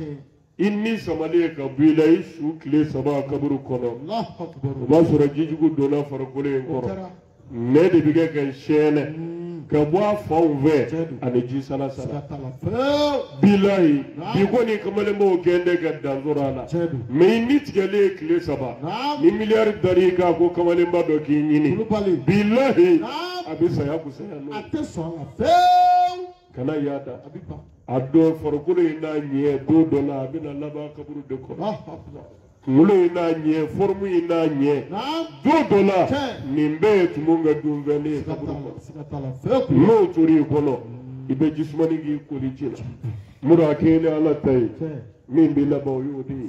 inni samale ka bila isu kile saba kaburu kono Allahu akbar ba sura jijugo do na forkule ngoro ne de biga kan shene ka bwa fawve ane ji sala sala billahi bi ko ni kamale mo gende ga danzurala me ni tigale kile saba ni milliard dari ka ko kamale mbado ki nyini billahi abisa ya kusaya no ateso afa kana yada abiba ado forkule ina nye do do la bina laba kaburu de ko mulo ina nye formu ina nye do do la nimbe tumunga dumveni kaburu ko no turi kono ibe jismani gi ko lijila mura kene ala tay min bi laba yudi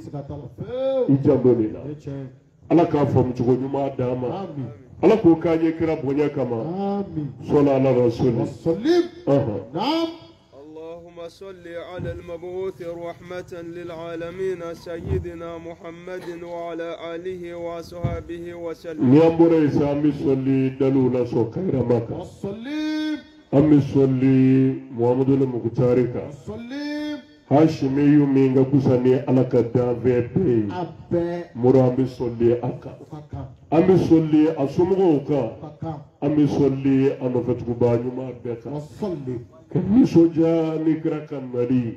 ijaboni la ala ka fom jugo nyuma dama amin ala ko kanye kira bonya kama amin sola ala rasul sallim naam اللهم صل على المبعوث رحمة للعالمين سيدنا محمد وعلى آله وصحبه وسلم نيامبر إسامي صلي دلولا سو خير مكة الصليب أمي صلي محمد المختارك الصليب هاشمي يومينغا كوساني على كدا فيبي أبي مرامي صلي أكا أمي صلي أسمعوكا أمي صلي أنا فتكوبا يوما بكا الصليب كني سوجا نكرا كمري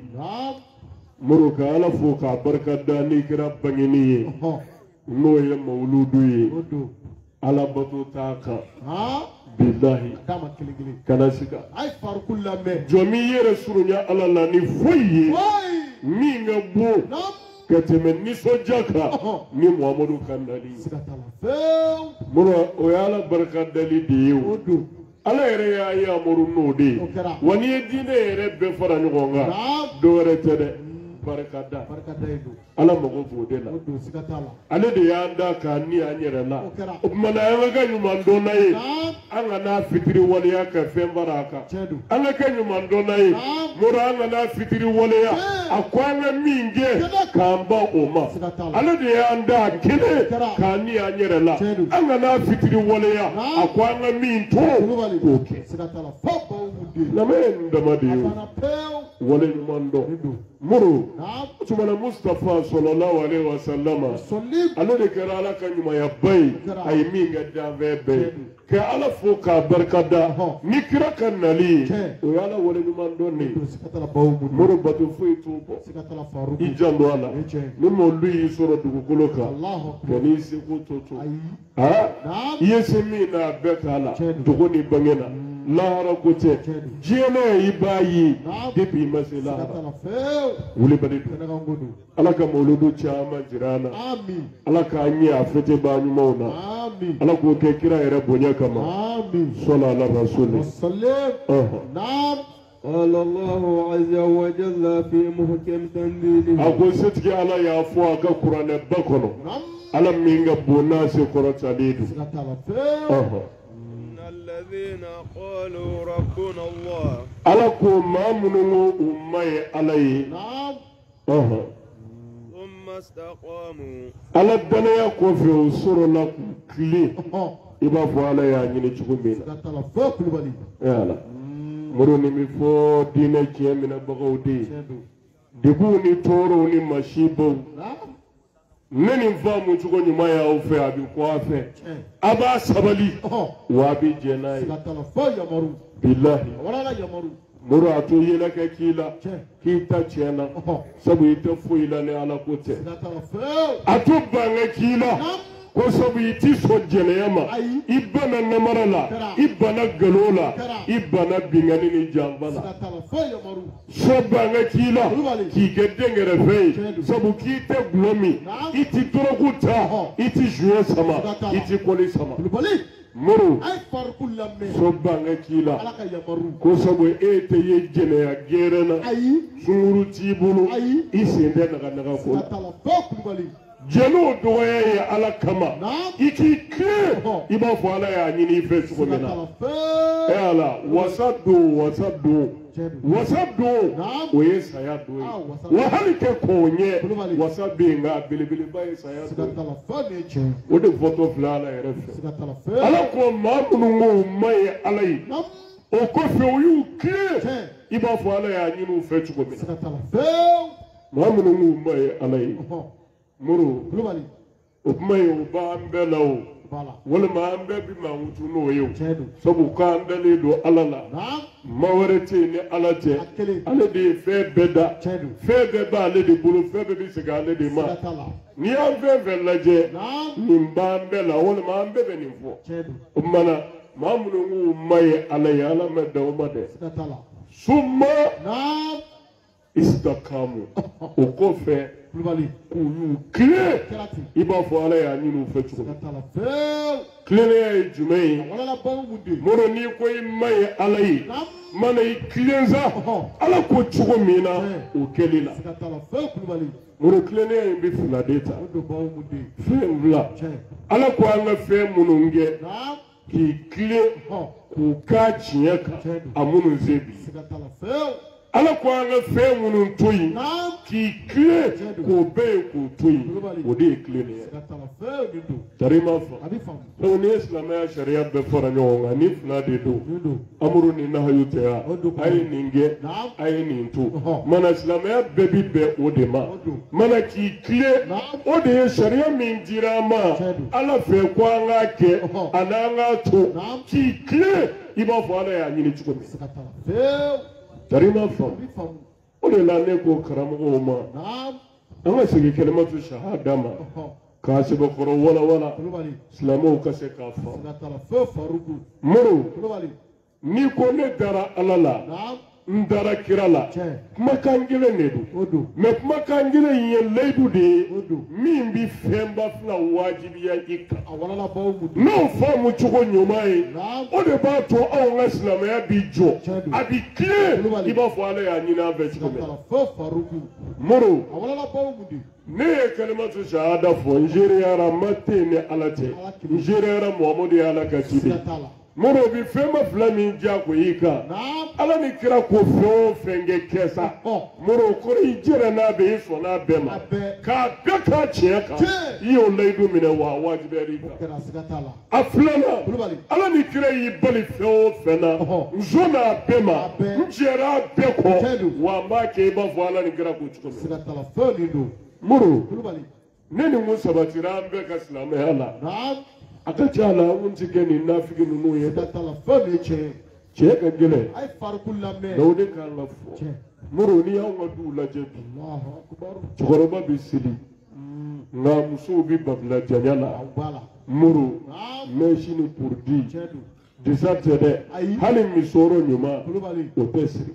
مروكا على فوكا بركة دا نكرا بنيني نوية مولودي على بطو تاكا بالله كنا سكا أي فارق الله مه جميع رسولنا على الله نفوي مين بو ka tɛmɛ nisɔndiya kan ni muhamadu ka nali mura o y'ala barika dali de ye o ala yɛrɛ y'a ye amadu n'o de ye wa n'i ye diinɛ yɛrɛ bɛɛ fara ɲɔgɔn kan dɔ wɛrɛ tɛ dɛ barika da ala mago b'o de la ale de y'an da k'a ni an yɛrɛ la o tuma na an ka kɛ ɲuman dɔnna ye an ka n'a fitiri waleya ka fɛn fara a kan an ka kɛ ɲuman dɔnna ye mura an ka n'a fitiri waleya a ko an ka min kɛ k'an ban o ma ale de y'an da kelen k'a ni an yɛrɛ la an ka n'a fitiri waleya a ko an ka min to k'o kɛ lamɛn ye nin dama de ye o wale ɲuman dɔn muru tumana Mustafa sallallahu alaihi wa sallama ale de kɛra ala ka ɲumanyaba ye a ye min kɛ danfɛn bɛɛ ka ala fo k'a barikada ni kira ka nali o ye ala wale ɲuman dɔn de muru bato foyi t'o bɔ i jan don a la ni mɔlu y'i sɔrɔ dugukolo kan ka n'i seko to to i ye se min na a bɛɛ k'a la dogo ni bange na lahara ko tɛ diɲɛ i b'a ye depuis i ma se lahara wuli bari ala ka mawludu caman jira an na ala k'an ɲɛ a fɛtɛba ɲumanw na ala k'o kɛ kira yɛrɛ bonya kama sɔla ala rasuli قال الله عز وجل في محكم تنزيله أقول ستك على يا فوق القرآن بكرة على مين قبونا سكرة تليد الذين قالوا ربنا الله على كم ما منو أمي عليه ثم استقاموا على الدنيا كوفي وصور لكم كلي إبا فعلا يعني نجومين يا لا مروني مفو دينا كيامنا بغودي دبوني توروني ماشيبو nani mfamu chuko nyuma ya ufe abikwafe aba sabali wabi jenai billahi muru atuye na ke kila kita chena sabu itafu ila ne ala kote atubanga kila ko sabu iti so jeneyama ibana namarala ibana galola ibana bingani ni jambala sobanga kila ki gedengere fei sabu kite glomi iti torokuta iti juye sama iti koli sama muru sobanga kila ko sabu ete ye jeneya gerena sunguru tibulu isinde naga naga ko jeno doya ye ala kama iki ke iba fo ala ya nyini fe suko mena e ala wasadu wasadu wasadu o ye saya do wa halike konye wasabi nga bilibili ba ye saya do o de photo flala yere fe ala ko mamunu ngo mai ala yi o ko fe o yu ke iba fo ala ya nyini fe suko mena mamunu ngo mai ala yi muru o kuma ye o b'an bɛɛ la o walima an bɛɛ bi mankutu n'o ye o sabu k'an dalen don ala la maa wɛrɛ tɛ yen ni ala tɛ ale de ye fɛn bɛɛ da fɛn bɛɛ b'ale de bolo fɛn bɛɛ bɛ segin ale de ma n'i y'an fɛn fɛn lajɛ nin b'an bɛɛ la walima an bɛɛ bɛ nin fɔ o tuma na maa minnu k'u ma ye ala ye ala ma da o ma dɛ suma istakamu o kɔfɛ k'u kile i b'a fɔ ala y'a ɲini u fɛ cogo kilennenya ye jumɛn ye mɔrɔ n'i ko i ma ye ala ye mana i kilensa ala ko cogo min na o kɛli la mɔrɔ kilennenya in bɛ fila de ta fɛn fila ala ko an ka fɛn minnu kɛ k'i kilen k'u k'a tiɲɛ kan a minnu se bi ala ko an ka fɛn minnu to yen k'i kilen k'o bɛɛ ye k'o to yen o de ye kilennenya tari ma fɔ donc ni ye silamɛya sariya bɛɛ fara ɲɔgɔn kan ni fila de don amuru ni nahayu tɛ ya a ye nin kɛ a ye nin to mana silamɛya bɛɛ bi bɛn o de ma mana k'i kilen o de ye sariya min dira an ma ala fɛ ko an k'a kɛ a n'an k'a to k'i kilen i b'a fɔ ala y'a ɲini cogo min tari ma faamu o de la ne ko karamɔgɔw ma an ka segin kalimatu shahada ma k'a sɛbɛkɔrɔ wala wala silamɛw ka se k'a faamu muru n'i ko ne dara ala la ndara kirala kumakan gelen ne do mais kumakan gelen ye leidu de min bi fɛnba fila wajibiya i kan n'o fɔ mu cogo ɲuman ye o de b'a to anw ka silamɛya bi jɔ a bi tilen i b'a fɔ ala y'a ɲini an fɛ cogo min moro ne ye kalimatu shahada fɔ n seereyara n ma ten ni ala tɛ n seereyara muhamadu ye ala ka ci de moro bi fɛn ma fila min diyago i kan ala ni kira ko fɛn o fɛn kɛ kɛ sa moro kɔrɔ i jɛrɛ n'a bɛ i sɔn n'a bɛɛ ma k'a bɛɛ k'a tiɲɛ kan i y'o layidu minɛ wa wajibiyara i kan a filanan ala ni kira y'i bali fɛn o fɛn na n sɔn n'a bɛɛ ma n jɛra a bɛɛ kɔ wa n b'a kɛ i b'a fɔ ala ni kira ko cogo min moro ne ni mun sabatira an bɛɛ ka silamɛya la a ka ca la an ti kɛ nin nafigi ninnu ye cɛ ka gɛlɛn mɛ o de k'an ka fɔ moro ni y'anw ka duw lajɛ bi cɛkɔrɔba bɛ seli nka musow bɛ babila janya la moro mɛsi ni porodi disa tɛ dɛ hali misɔrɔ ɲuman o tɛ siri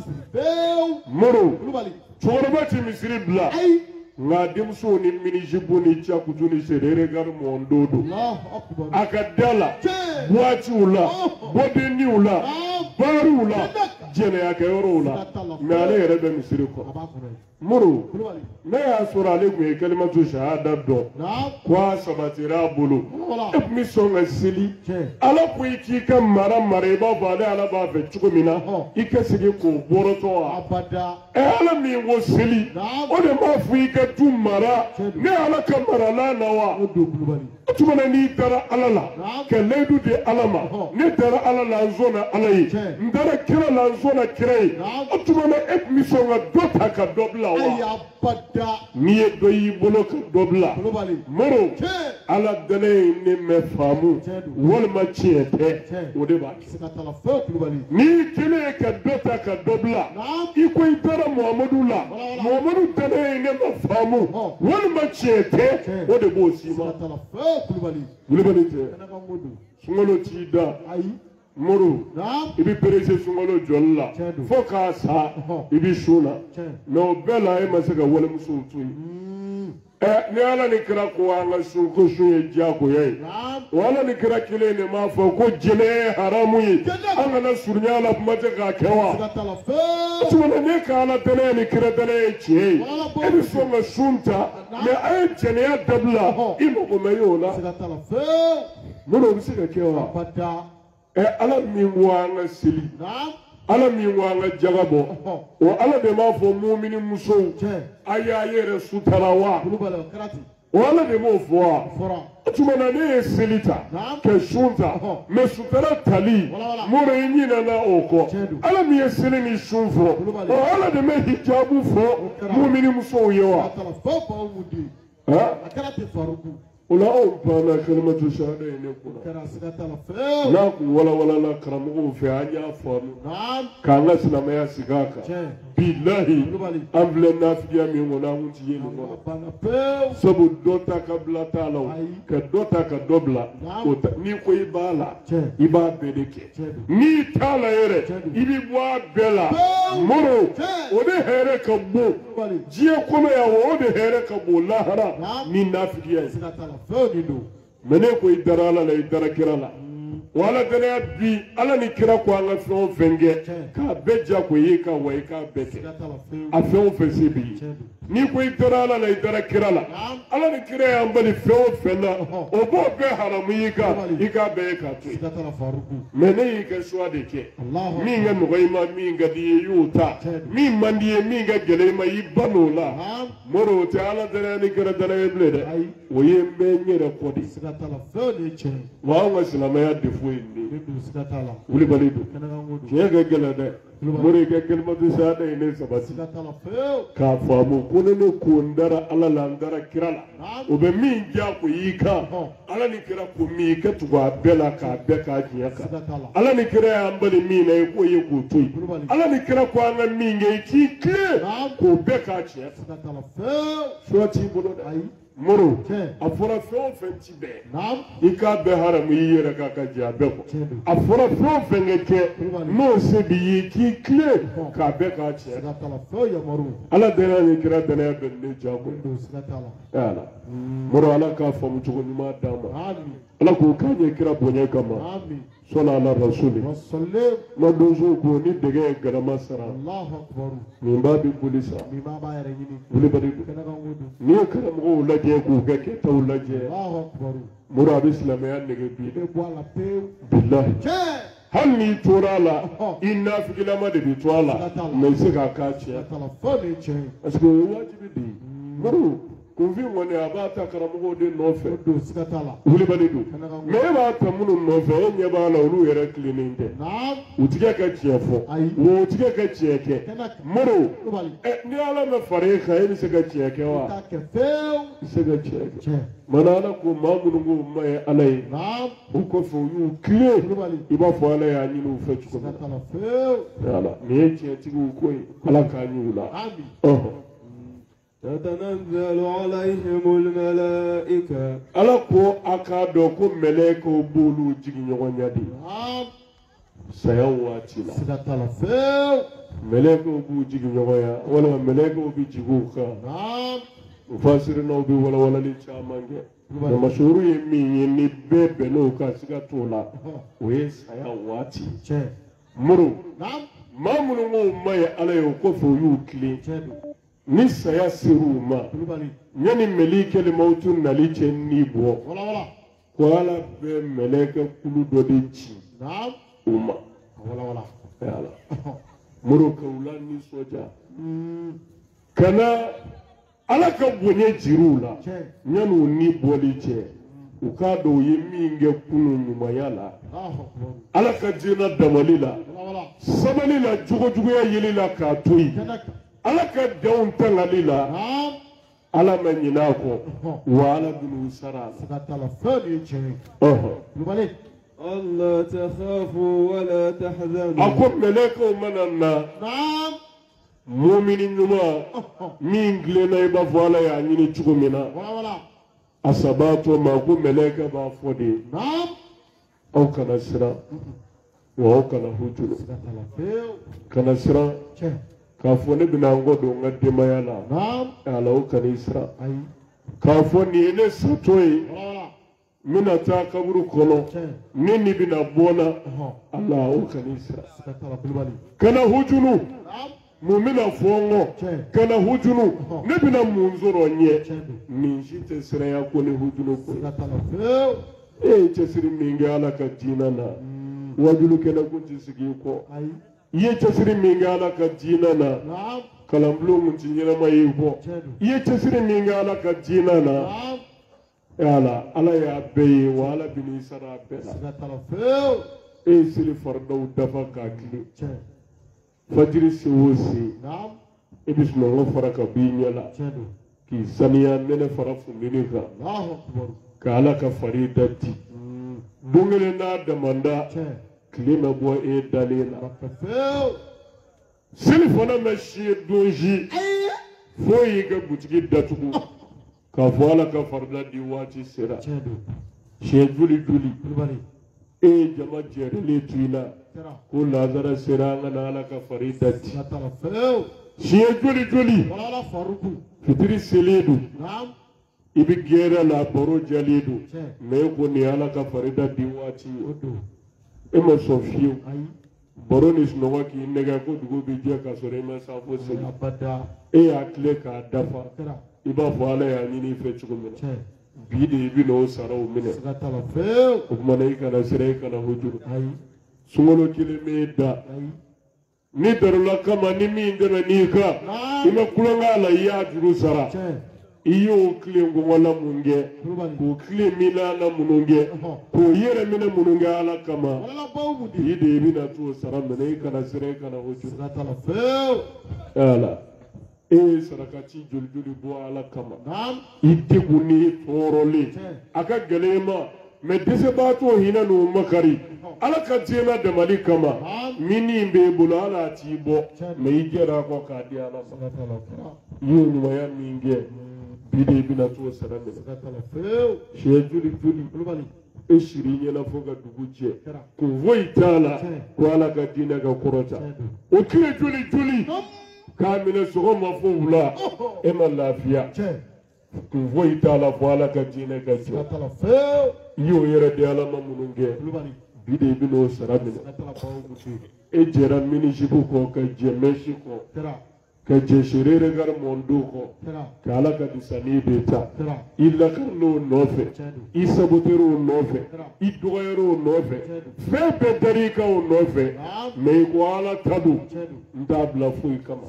moro cɛkɔrɔba ti misiri bila nka denmusow ni minijibu ni cakutu ni serere gari mɔndo do a ka da la buwatiw la bɔdenniw la baariw la jɛnɛyakɛyɔrɔw la mɛ ale yɛrɛ bɛ misiri kɔrɔ moro ne y'a sɔrɔ ale tun ye kalimatu shahada dɔn ko a sabatira a bolo e tun bɛ sɔn ka seli ala ko i k'i ka mara mara i b'a fɔ ale ala b'a fɛ cogo min na i ka segin k'o bɔrɔtɔ wa ɛ ala min ko seli o de b'a fɔ i ka tu mara ne ala ka marala na wa o tuma na n'i taara ala la ka layidu di ala ma ne taara ala la n sɔnna ala ye n taara kira la n sɔnna kira ye o tuma na e tun bɛ sɔn ka dɔ ta ka dɔ bila n'i ye dɔ y'i bolo ka dɔ bila moro ala dɛnɛ ne mɛ faamu walima tiɲɛ tɛ o de b'a kɛ n'i kelen ye ka dɔ ta ka dɔ bila i ko i taara muhamadu la muhamadu dɛnɛ ne ma faamu walima tiɲɛ tɛ o de b'o si ma kulubali tɛ sunkalo t'i da moro i bɛ perese sunkalo jɔli la fo k'a sa i bɛ sun na mɛ o bɛɛ la e ma se ka walimusow to yen ɛ ni ala ni kira ko an ka sun ko sun ye diyagoya ye o ala ni kira kelen de m'a fɔ ko jɛnɛ ye haramu ye an kana surunya la kuma tɛ k'a kɛ wa o tuma na ne ka ala dɛnɛ ni kira dɛnɛ ye tiɲɛ ye e bɛ sɔn ka sun ta mɛ a ye jɛnɛya dabila i mago mɛ y'o la moro o bɛ se ka kɛ wa ɛ ala min ko an ka seli ala min ko an ka jaga bɔ o ala de b'a fɔ mumini musow a y'a yɛrɛ sutara wa o ala de b'o fɔ wa o tuma na ne ye seli ta ka sun ta mɛ sutara tali moro i ɲinɛna o kɔ ala min ye seli ni sun fɔ o ala de bɛ hijabu fɔ mumini musow ye wa o la anw banna kalimatu shahada ye ne kunna n'a kun walawalala karamɔgɔw fɛ an y'a faamu k'an ka silamɛya sigi a kan bilahi an filɛ nafigiya min kɔnɔ an kun ti ye nin kɔnɔ sabu dɔ ta ka bila t'a la ka dɔ ta ka dɔ bila n'i ko i b'a la i b'a bɛɛ de kɛ n'i t'a la yɛrɛ i bɛ bɔ a bɛɛ la moro o de hɛrɛ ka bon diɲɛ kɔnɔ yan o de hɛrɛ ka bon lahara ni nafigiya ye mɛ ne ko i dara ala la i dara kira la wa ala dɛnɛya bi ala ni kira ko an ka fɛn o fɛn kɛ k'a bɛɛ ja ko ye ka wa i k'a bɛɛ kɛ a fɛn o fɛn se b'i ye n'i ko i dara ala la i dara kira la ala ni kira y'an bali fɛn o fɛn na o b'o bɛɛ haramu y'i kan i k'a bɛɛ ye k'a to yen mɛ ne y'i ka choix de kɛ min ka nɔgɔ i ma min ka di i ye i y'o ta min man di i ye min ka gɛlɛn i ma i ba n'o la moro o tɛ ala dɛnɛya ni kira dɛnɛya bilen dɛ o ye n bɛ n yɛrɛ kɔ de wa anw ka silamɛya de foyi ni wulibali don tiɲɛ ka gɛlɛn dɛ moro i ka kalimatu shahada ye ne sabati k'a faamu ko ne ne ko n dara ala la n dara kira la o bɛ min diya ko y'i kan ala ni kira ko min i ka tugu a bɛɛ la k'a bɛɛ k'a diɲɛ kan ala ni kira y'an bali min na i k'o ye k'o to yen ala ni kira ko an ka min kɛ i k'i tilen k'o bɛɛ k'a tiɲɛ kan choix t'i bolo dɛ muru a fɔra fɛn o fɛn ti bɛɛ i k'a bɛɛ haramu i yɛrɛ k'a ka jɛ a bɛɛ kɔ a fɔra fɛn o fɛn ka kɛ n'o se b'i ye k'i tilen k'a bɛɛ k'a tiɲɛ ala danaya ni kira danaya bɛ ne jago ala muru ala k'a faamu cogo ɲuman d'an ma ala k'o k'an ye kira bonya kama sɔnna ala rasuli ma donso ko ni dɛgɛ ye galama sara nin b'a bi boli sa wuli bari n'i ye karamɔgɔw lajɛ k'u kɛ kɛtaw lajɛ muru a bɛ silamɛya nege bi bilahi hali n'i tora a la i nafigilama de bɛ to a la mɛ i se k'a k'a tiɲɛ parce que o ye wajibi de ye muru kunfin kɔni a b'a ta karamɔgɔw de nɔfɛ wulibali don mɛ e b'a ta minnu nɔfɛ e ɲɛ b'a la olu yɛrɛ tilennen tɛ u tigɛ ka tiɲɛ fɔ wa u tigɛ ka tiɲɛ kɛ muru ni ala ma fara e kan e bɛ se ka tiɲɛ kɛ wa i bɛ se ka tiɲɛ kɛ mana ala ko maa minnu ko ma ye ala ye o kɔfɛ u y'u tile i b'a fɔ ala y'a ɲini u fɛ cogo min na ala nin ye tiɲɛtigiw ko ye ala k'a ɲi u la. تتنزل عليهم الملائكة ala ko a k'a dɔn ko mɛlɛkɛw b'olu jigin ɲɔgɔn ɲɛ de saya waati la mɛlɛkɛw b'u jigin ɲɔgɔn ya walima mɛlɛkɛw bɛ jigin u kan mufasirinaw bɛ walawalali caman kɛ nka mashuru ye min ye ni bɛɛ bɛnn'o kan siga t'o la o ye saya waati muru maa minnu k'o ma ye ala ye o kɔfɛ o y'u tilen ni saya ser'u ma yanni mɛlikɛli mawutu nali cɛ ni bɔ ko ala bɛ mɛlɛkɛ kulu dɔ de ci u ma muru ka u la nisɔndiya ka na ala ka bonya jir'u la yanni u ni bɔli cɛ u k'a dɔn u ye min kɛ kunun ɲumanya la ala ka diinɛ damali la sabali la jogojuguya yeli la k'a to yen ala ka denw tangali la ala ma ɲinɛ a kɔ wa ala bɛn'u sara a la. ألا تخافوا ولا تحزنوا a ko mɛlɛkɛw mana na mumini ɲuman min tilenna i b'a fɔ ala y'a ɲini cogo min na a sabaatɔ ma ko mɛlɛkɛ b'a fɔ de aw kana siran wa aw kana hujuru kana siran k'a fɔ ne bɛna n kɔ don n ka denbaya la ala o kan'i siran k'a fɔ nin ye ne satɔ ye n bɛna taa kaburu kɔnɔ ne nin bɛna bɔ na ala o kan'i siran kana hujuru mun bɛna fɔ n kɔ kana hujuru ne bɛna mun sɔrɔ n ɲɛ nin si tɛ siranya ko ni hujuru ko e ye cɛsiri min kɛ ala ka diinɛ na wajulu kɛnɛ kun tɛ sigi i kɔ i ye cɛsiri min kɛ ala ka diinɛ na kalanbulon kun tɛ ɲɛnama y'i kɔ i ye cɛsiri min kɛ ala ka diinɛ na ala ala y'a bɛɛ ye wa ala bɛn'i sara a bɛɛ la e ye seli faridaw dafa k'a tile fajiri se o se e bɛ sunɔgɔ fara ka b'i ɲɛ la k'i saniya nɛnɛ fara funteni kan ka ala ka fari da di don kelen n'a damanda tile ma bɔ e dalen la seli fana ma si don si fo y'i ka butigi datugu k'a fɔ ala ka farida di waati sera siɲɛ joli joli e ye jama jɛrilen to i la ko lazara sera an ka na ala ka fari da di siɲɛ joli joli fitiri selen don i bɛ gɛrɛ la baro jalen don mɛ e ko nin ye ala ka farida di waati ye e ma sɔn fiyewu baro ni sunɔgɔ k'i nɛgɛ ko dugu bɛ jɛ k'a sɔrɔ i ma sanfo seli e y'a tile k'a dafa i b'a fɔ ala y'a ɲini i fɛ cogo min na bi de i bɛ n'o saraw minɛ o tuma na i kana siran i kana hujuru sunkalo kelen bɛ da ni darula kama ni min dɛmɛ n'i kan i ma kulonkɛ a la i y'a juru sara i y'o tile ngɔngɔla mun kɛ k'o tile milana minnu kɛ k'o yɛrɛ minɛ minnu kɛ ala kama i de i bɛna t'o sara minɛ i kana siran i kana hujuru ala e ye sarakati joli joli bɔ ala kama i degun ni tɔɔrɔlen a ka gɛlɛn i ma mɛ dɛsɛbaatɔ hinɛ n'o makari ala ka diɲɛ damali kama min b'e bolo ala t'i bɔ mɛ i jɛra a kɔ k'a di ala ma i y'o ɲumanya min kɛ bide bina to sarame siga tala feu she juli juli kulubali e shiri nyana foga dugu je ko voitala ko ala ga dina ga korota o kire juli juli kamina sogo mafo wula e ma lafiya ko voitala ko ala ga dina ga je siga tala feu yo yere de ala mamununge kulubali bide bino sarame siga tala bawo mutu e jera mini jibu ko ka je meshi ko ka je shirere gar mondo ko ka ala ka disani beta illa karno nofe isa botero nofe i doyero nofe fe be tarika o nofe me ko ala tadu ndabla fu kama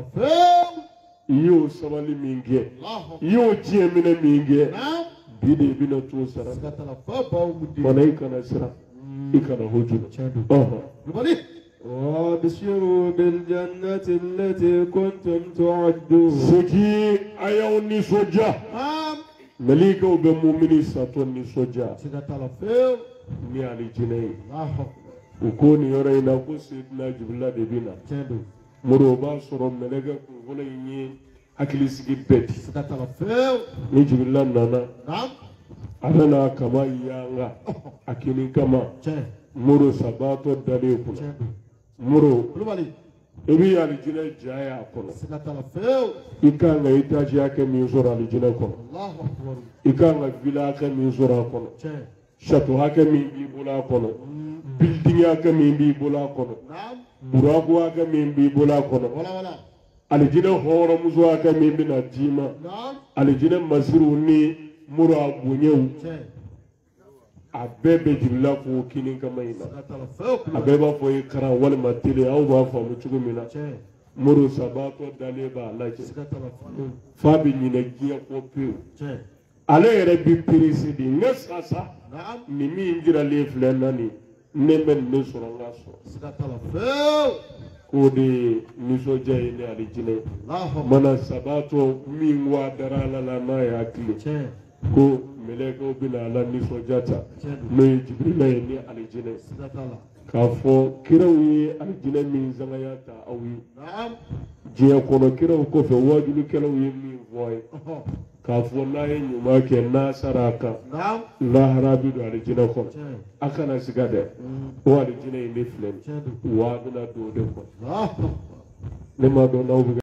iyo sabali minge iyo je mine minge bide bino to sara mana ikana sara ikana hojuna aha وابشروا بالجنة التي كنتم تعدون سكي أيوني سوجا مليكا وبمؤمني ساتوني سوجا ni alijinai ukoni yore ina ko sidna jibla de bina muro ba soro melega ko wala yin akili sigi beti sikatala feu ni jibla nana anana kama yanga akini kama muro sabato dale ko muro kulubali ebi alijina jaya kono sikatala feu ikanga itaji yake mizora alijina kono Allahu akbar ikanga vila yake mizora kono chateau yake mimbi bula kono building yake mimbi bula kono burago yake mimbi bula kono wala wala alijina horo muzo yake mimbi na jima alijina masiru ni muro abunyewu abebe jibla ko kinin kama ina abeba fo ikara wal matile au ba fa mu chugo mina muru sabato dale ba laje fabi nyine giya ko pe ale re bi pirisi di ngasasa ni mi ngira le flenani nemen ne soronga so sikatala feu ko de niso jaye ne ali jine mana sabato mi wa darala la na ya kile ko meleko bina la niso jata no jibrila ni alijine ka fo kirawi alijine min zanga yata awi naam je kono kiraw ko fe wajulu kirawi min voy ka fo na nyuma ke na saraka naam la harabi do alijine ko akana sigade o alijine ni flen wa dina do de ko ne ma do na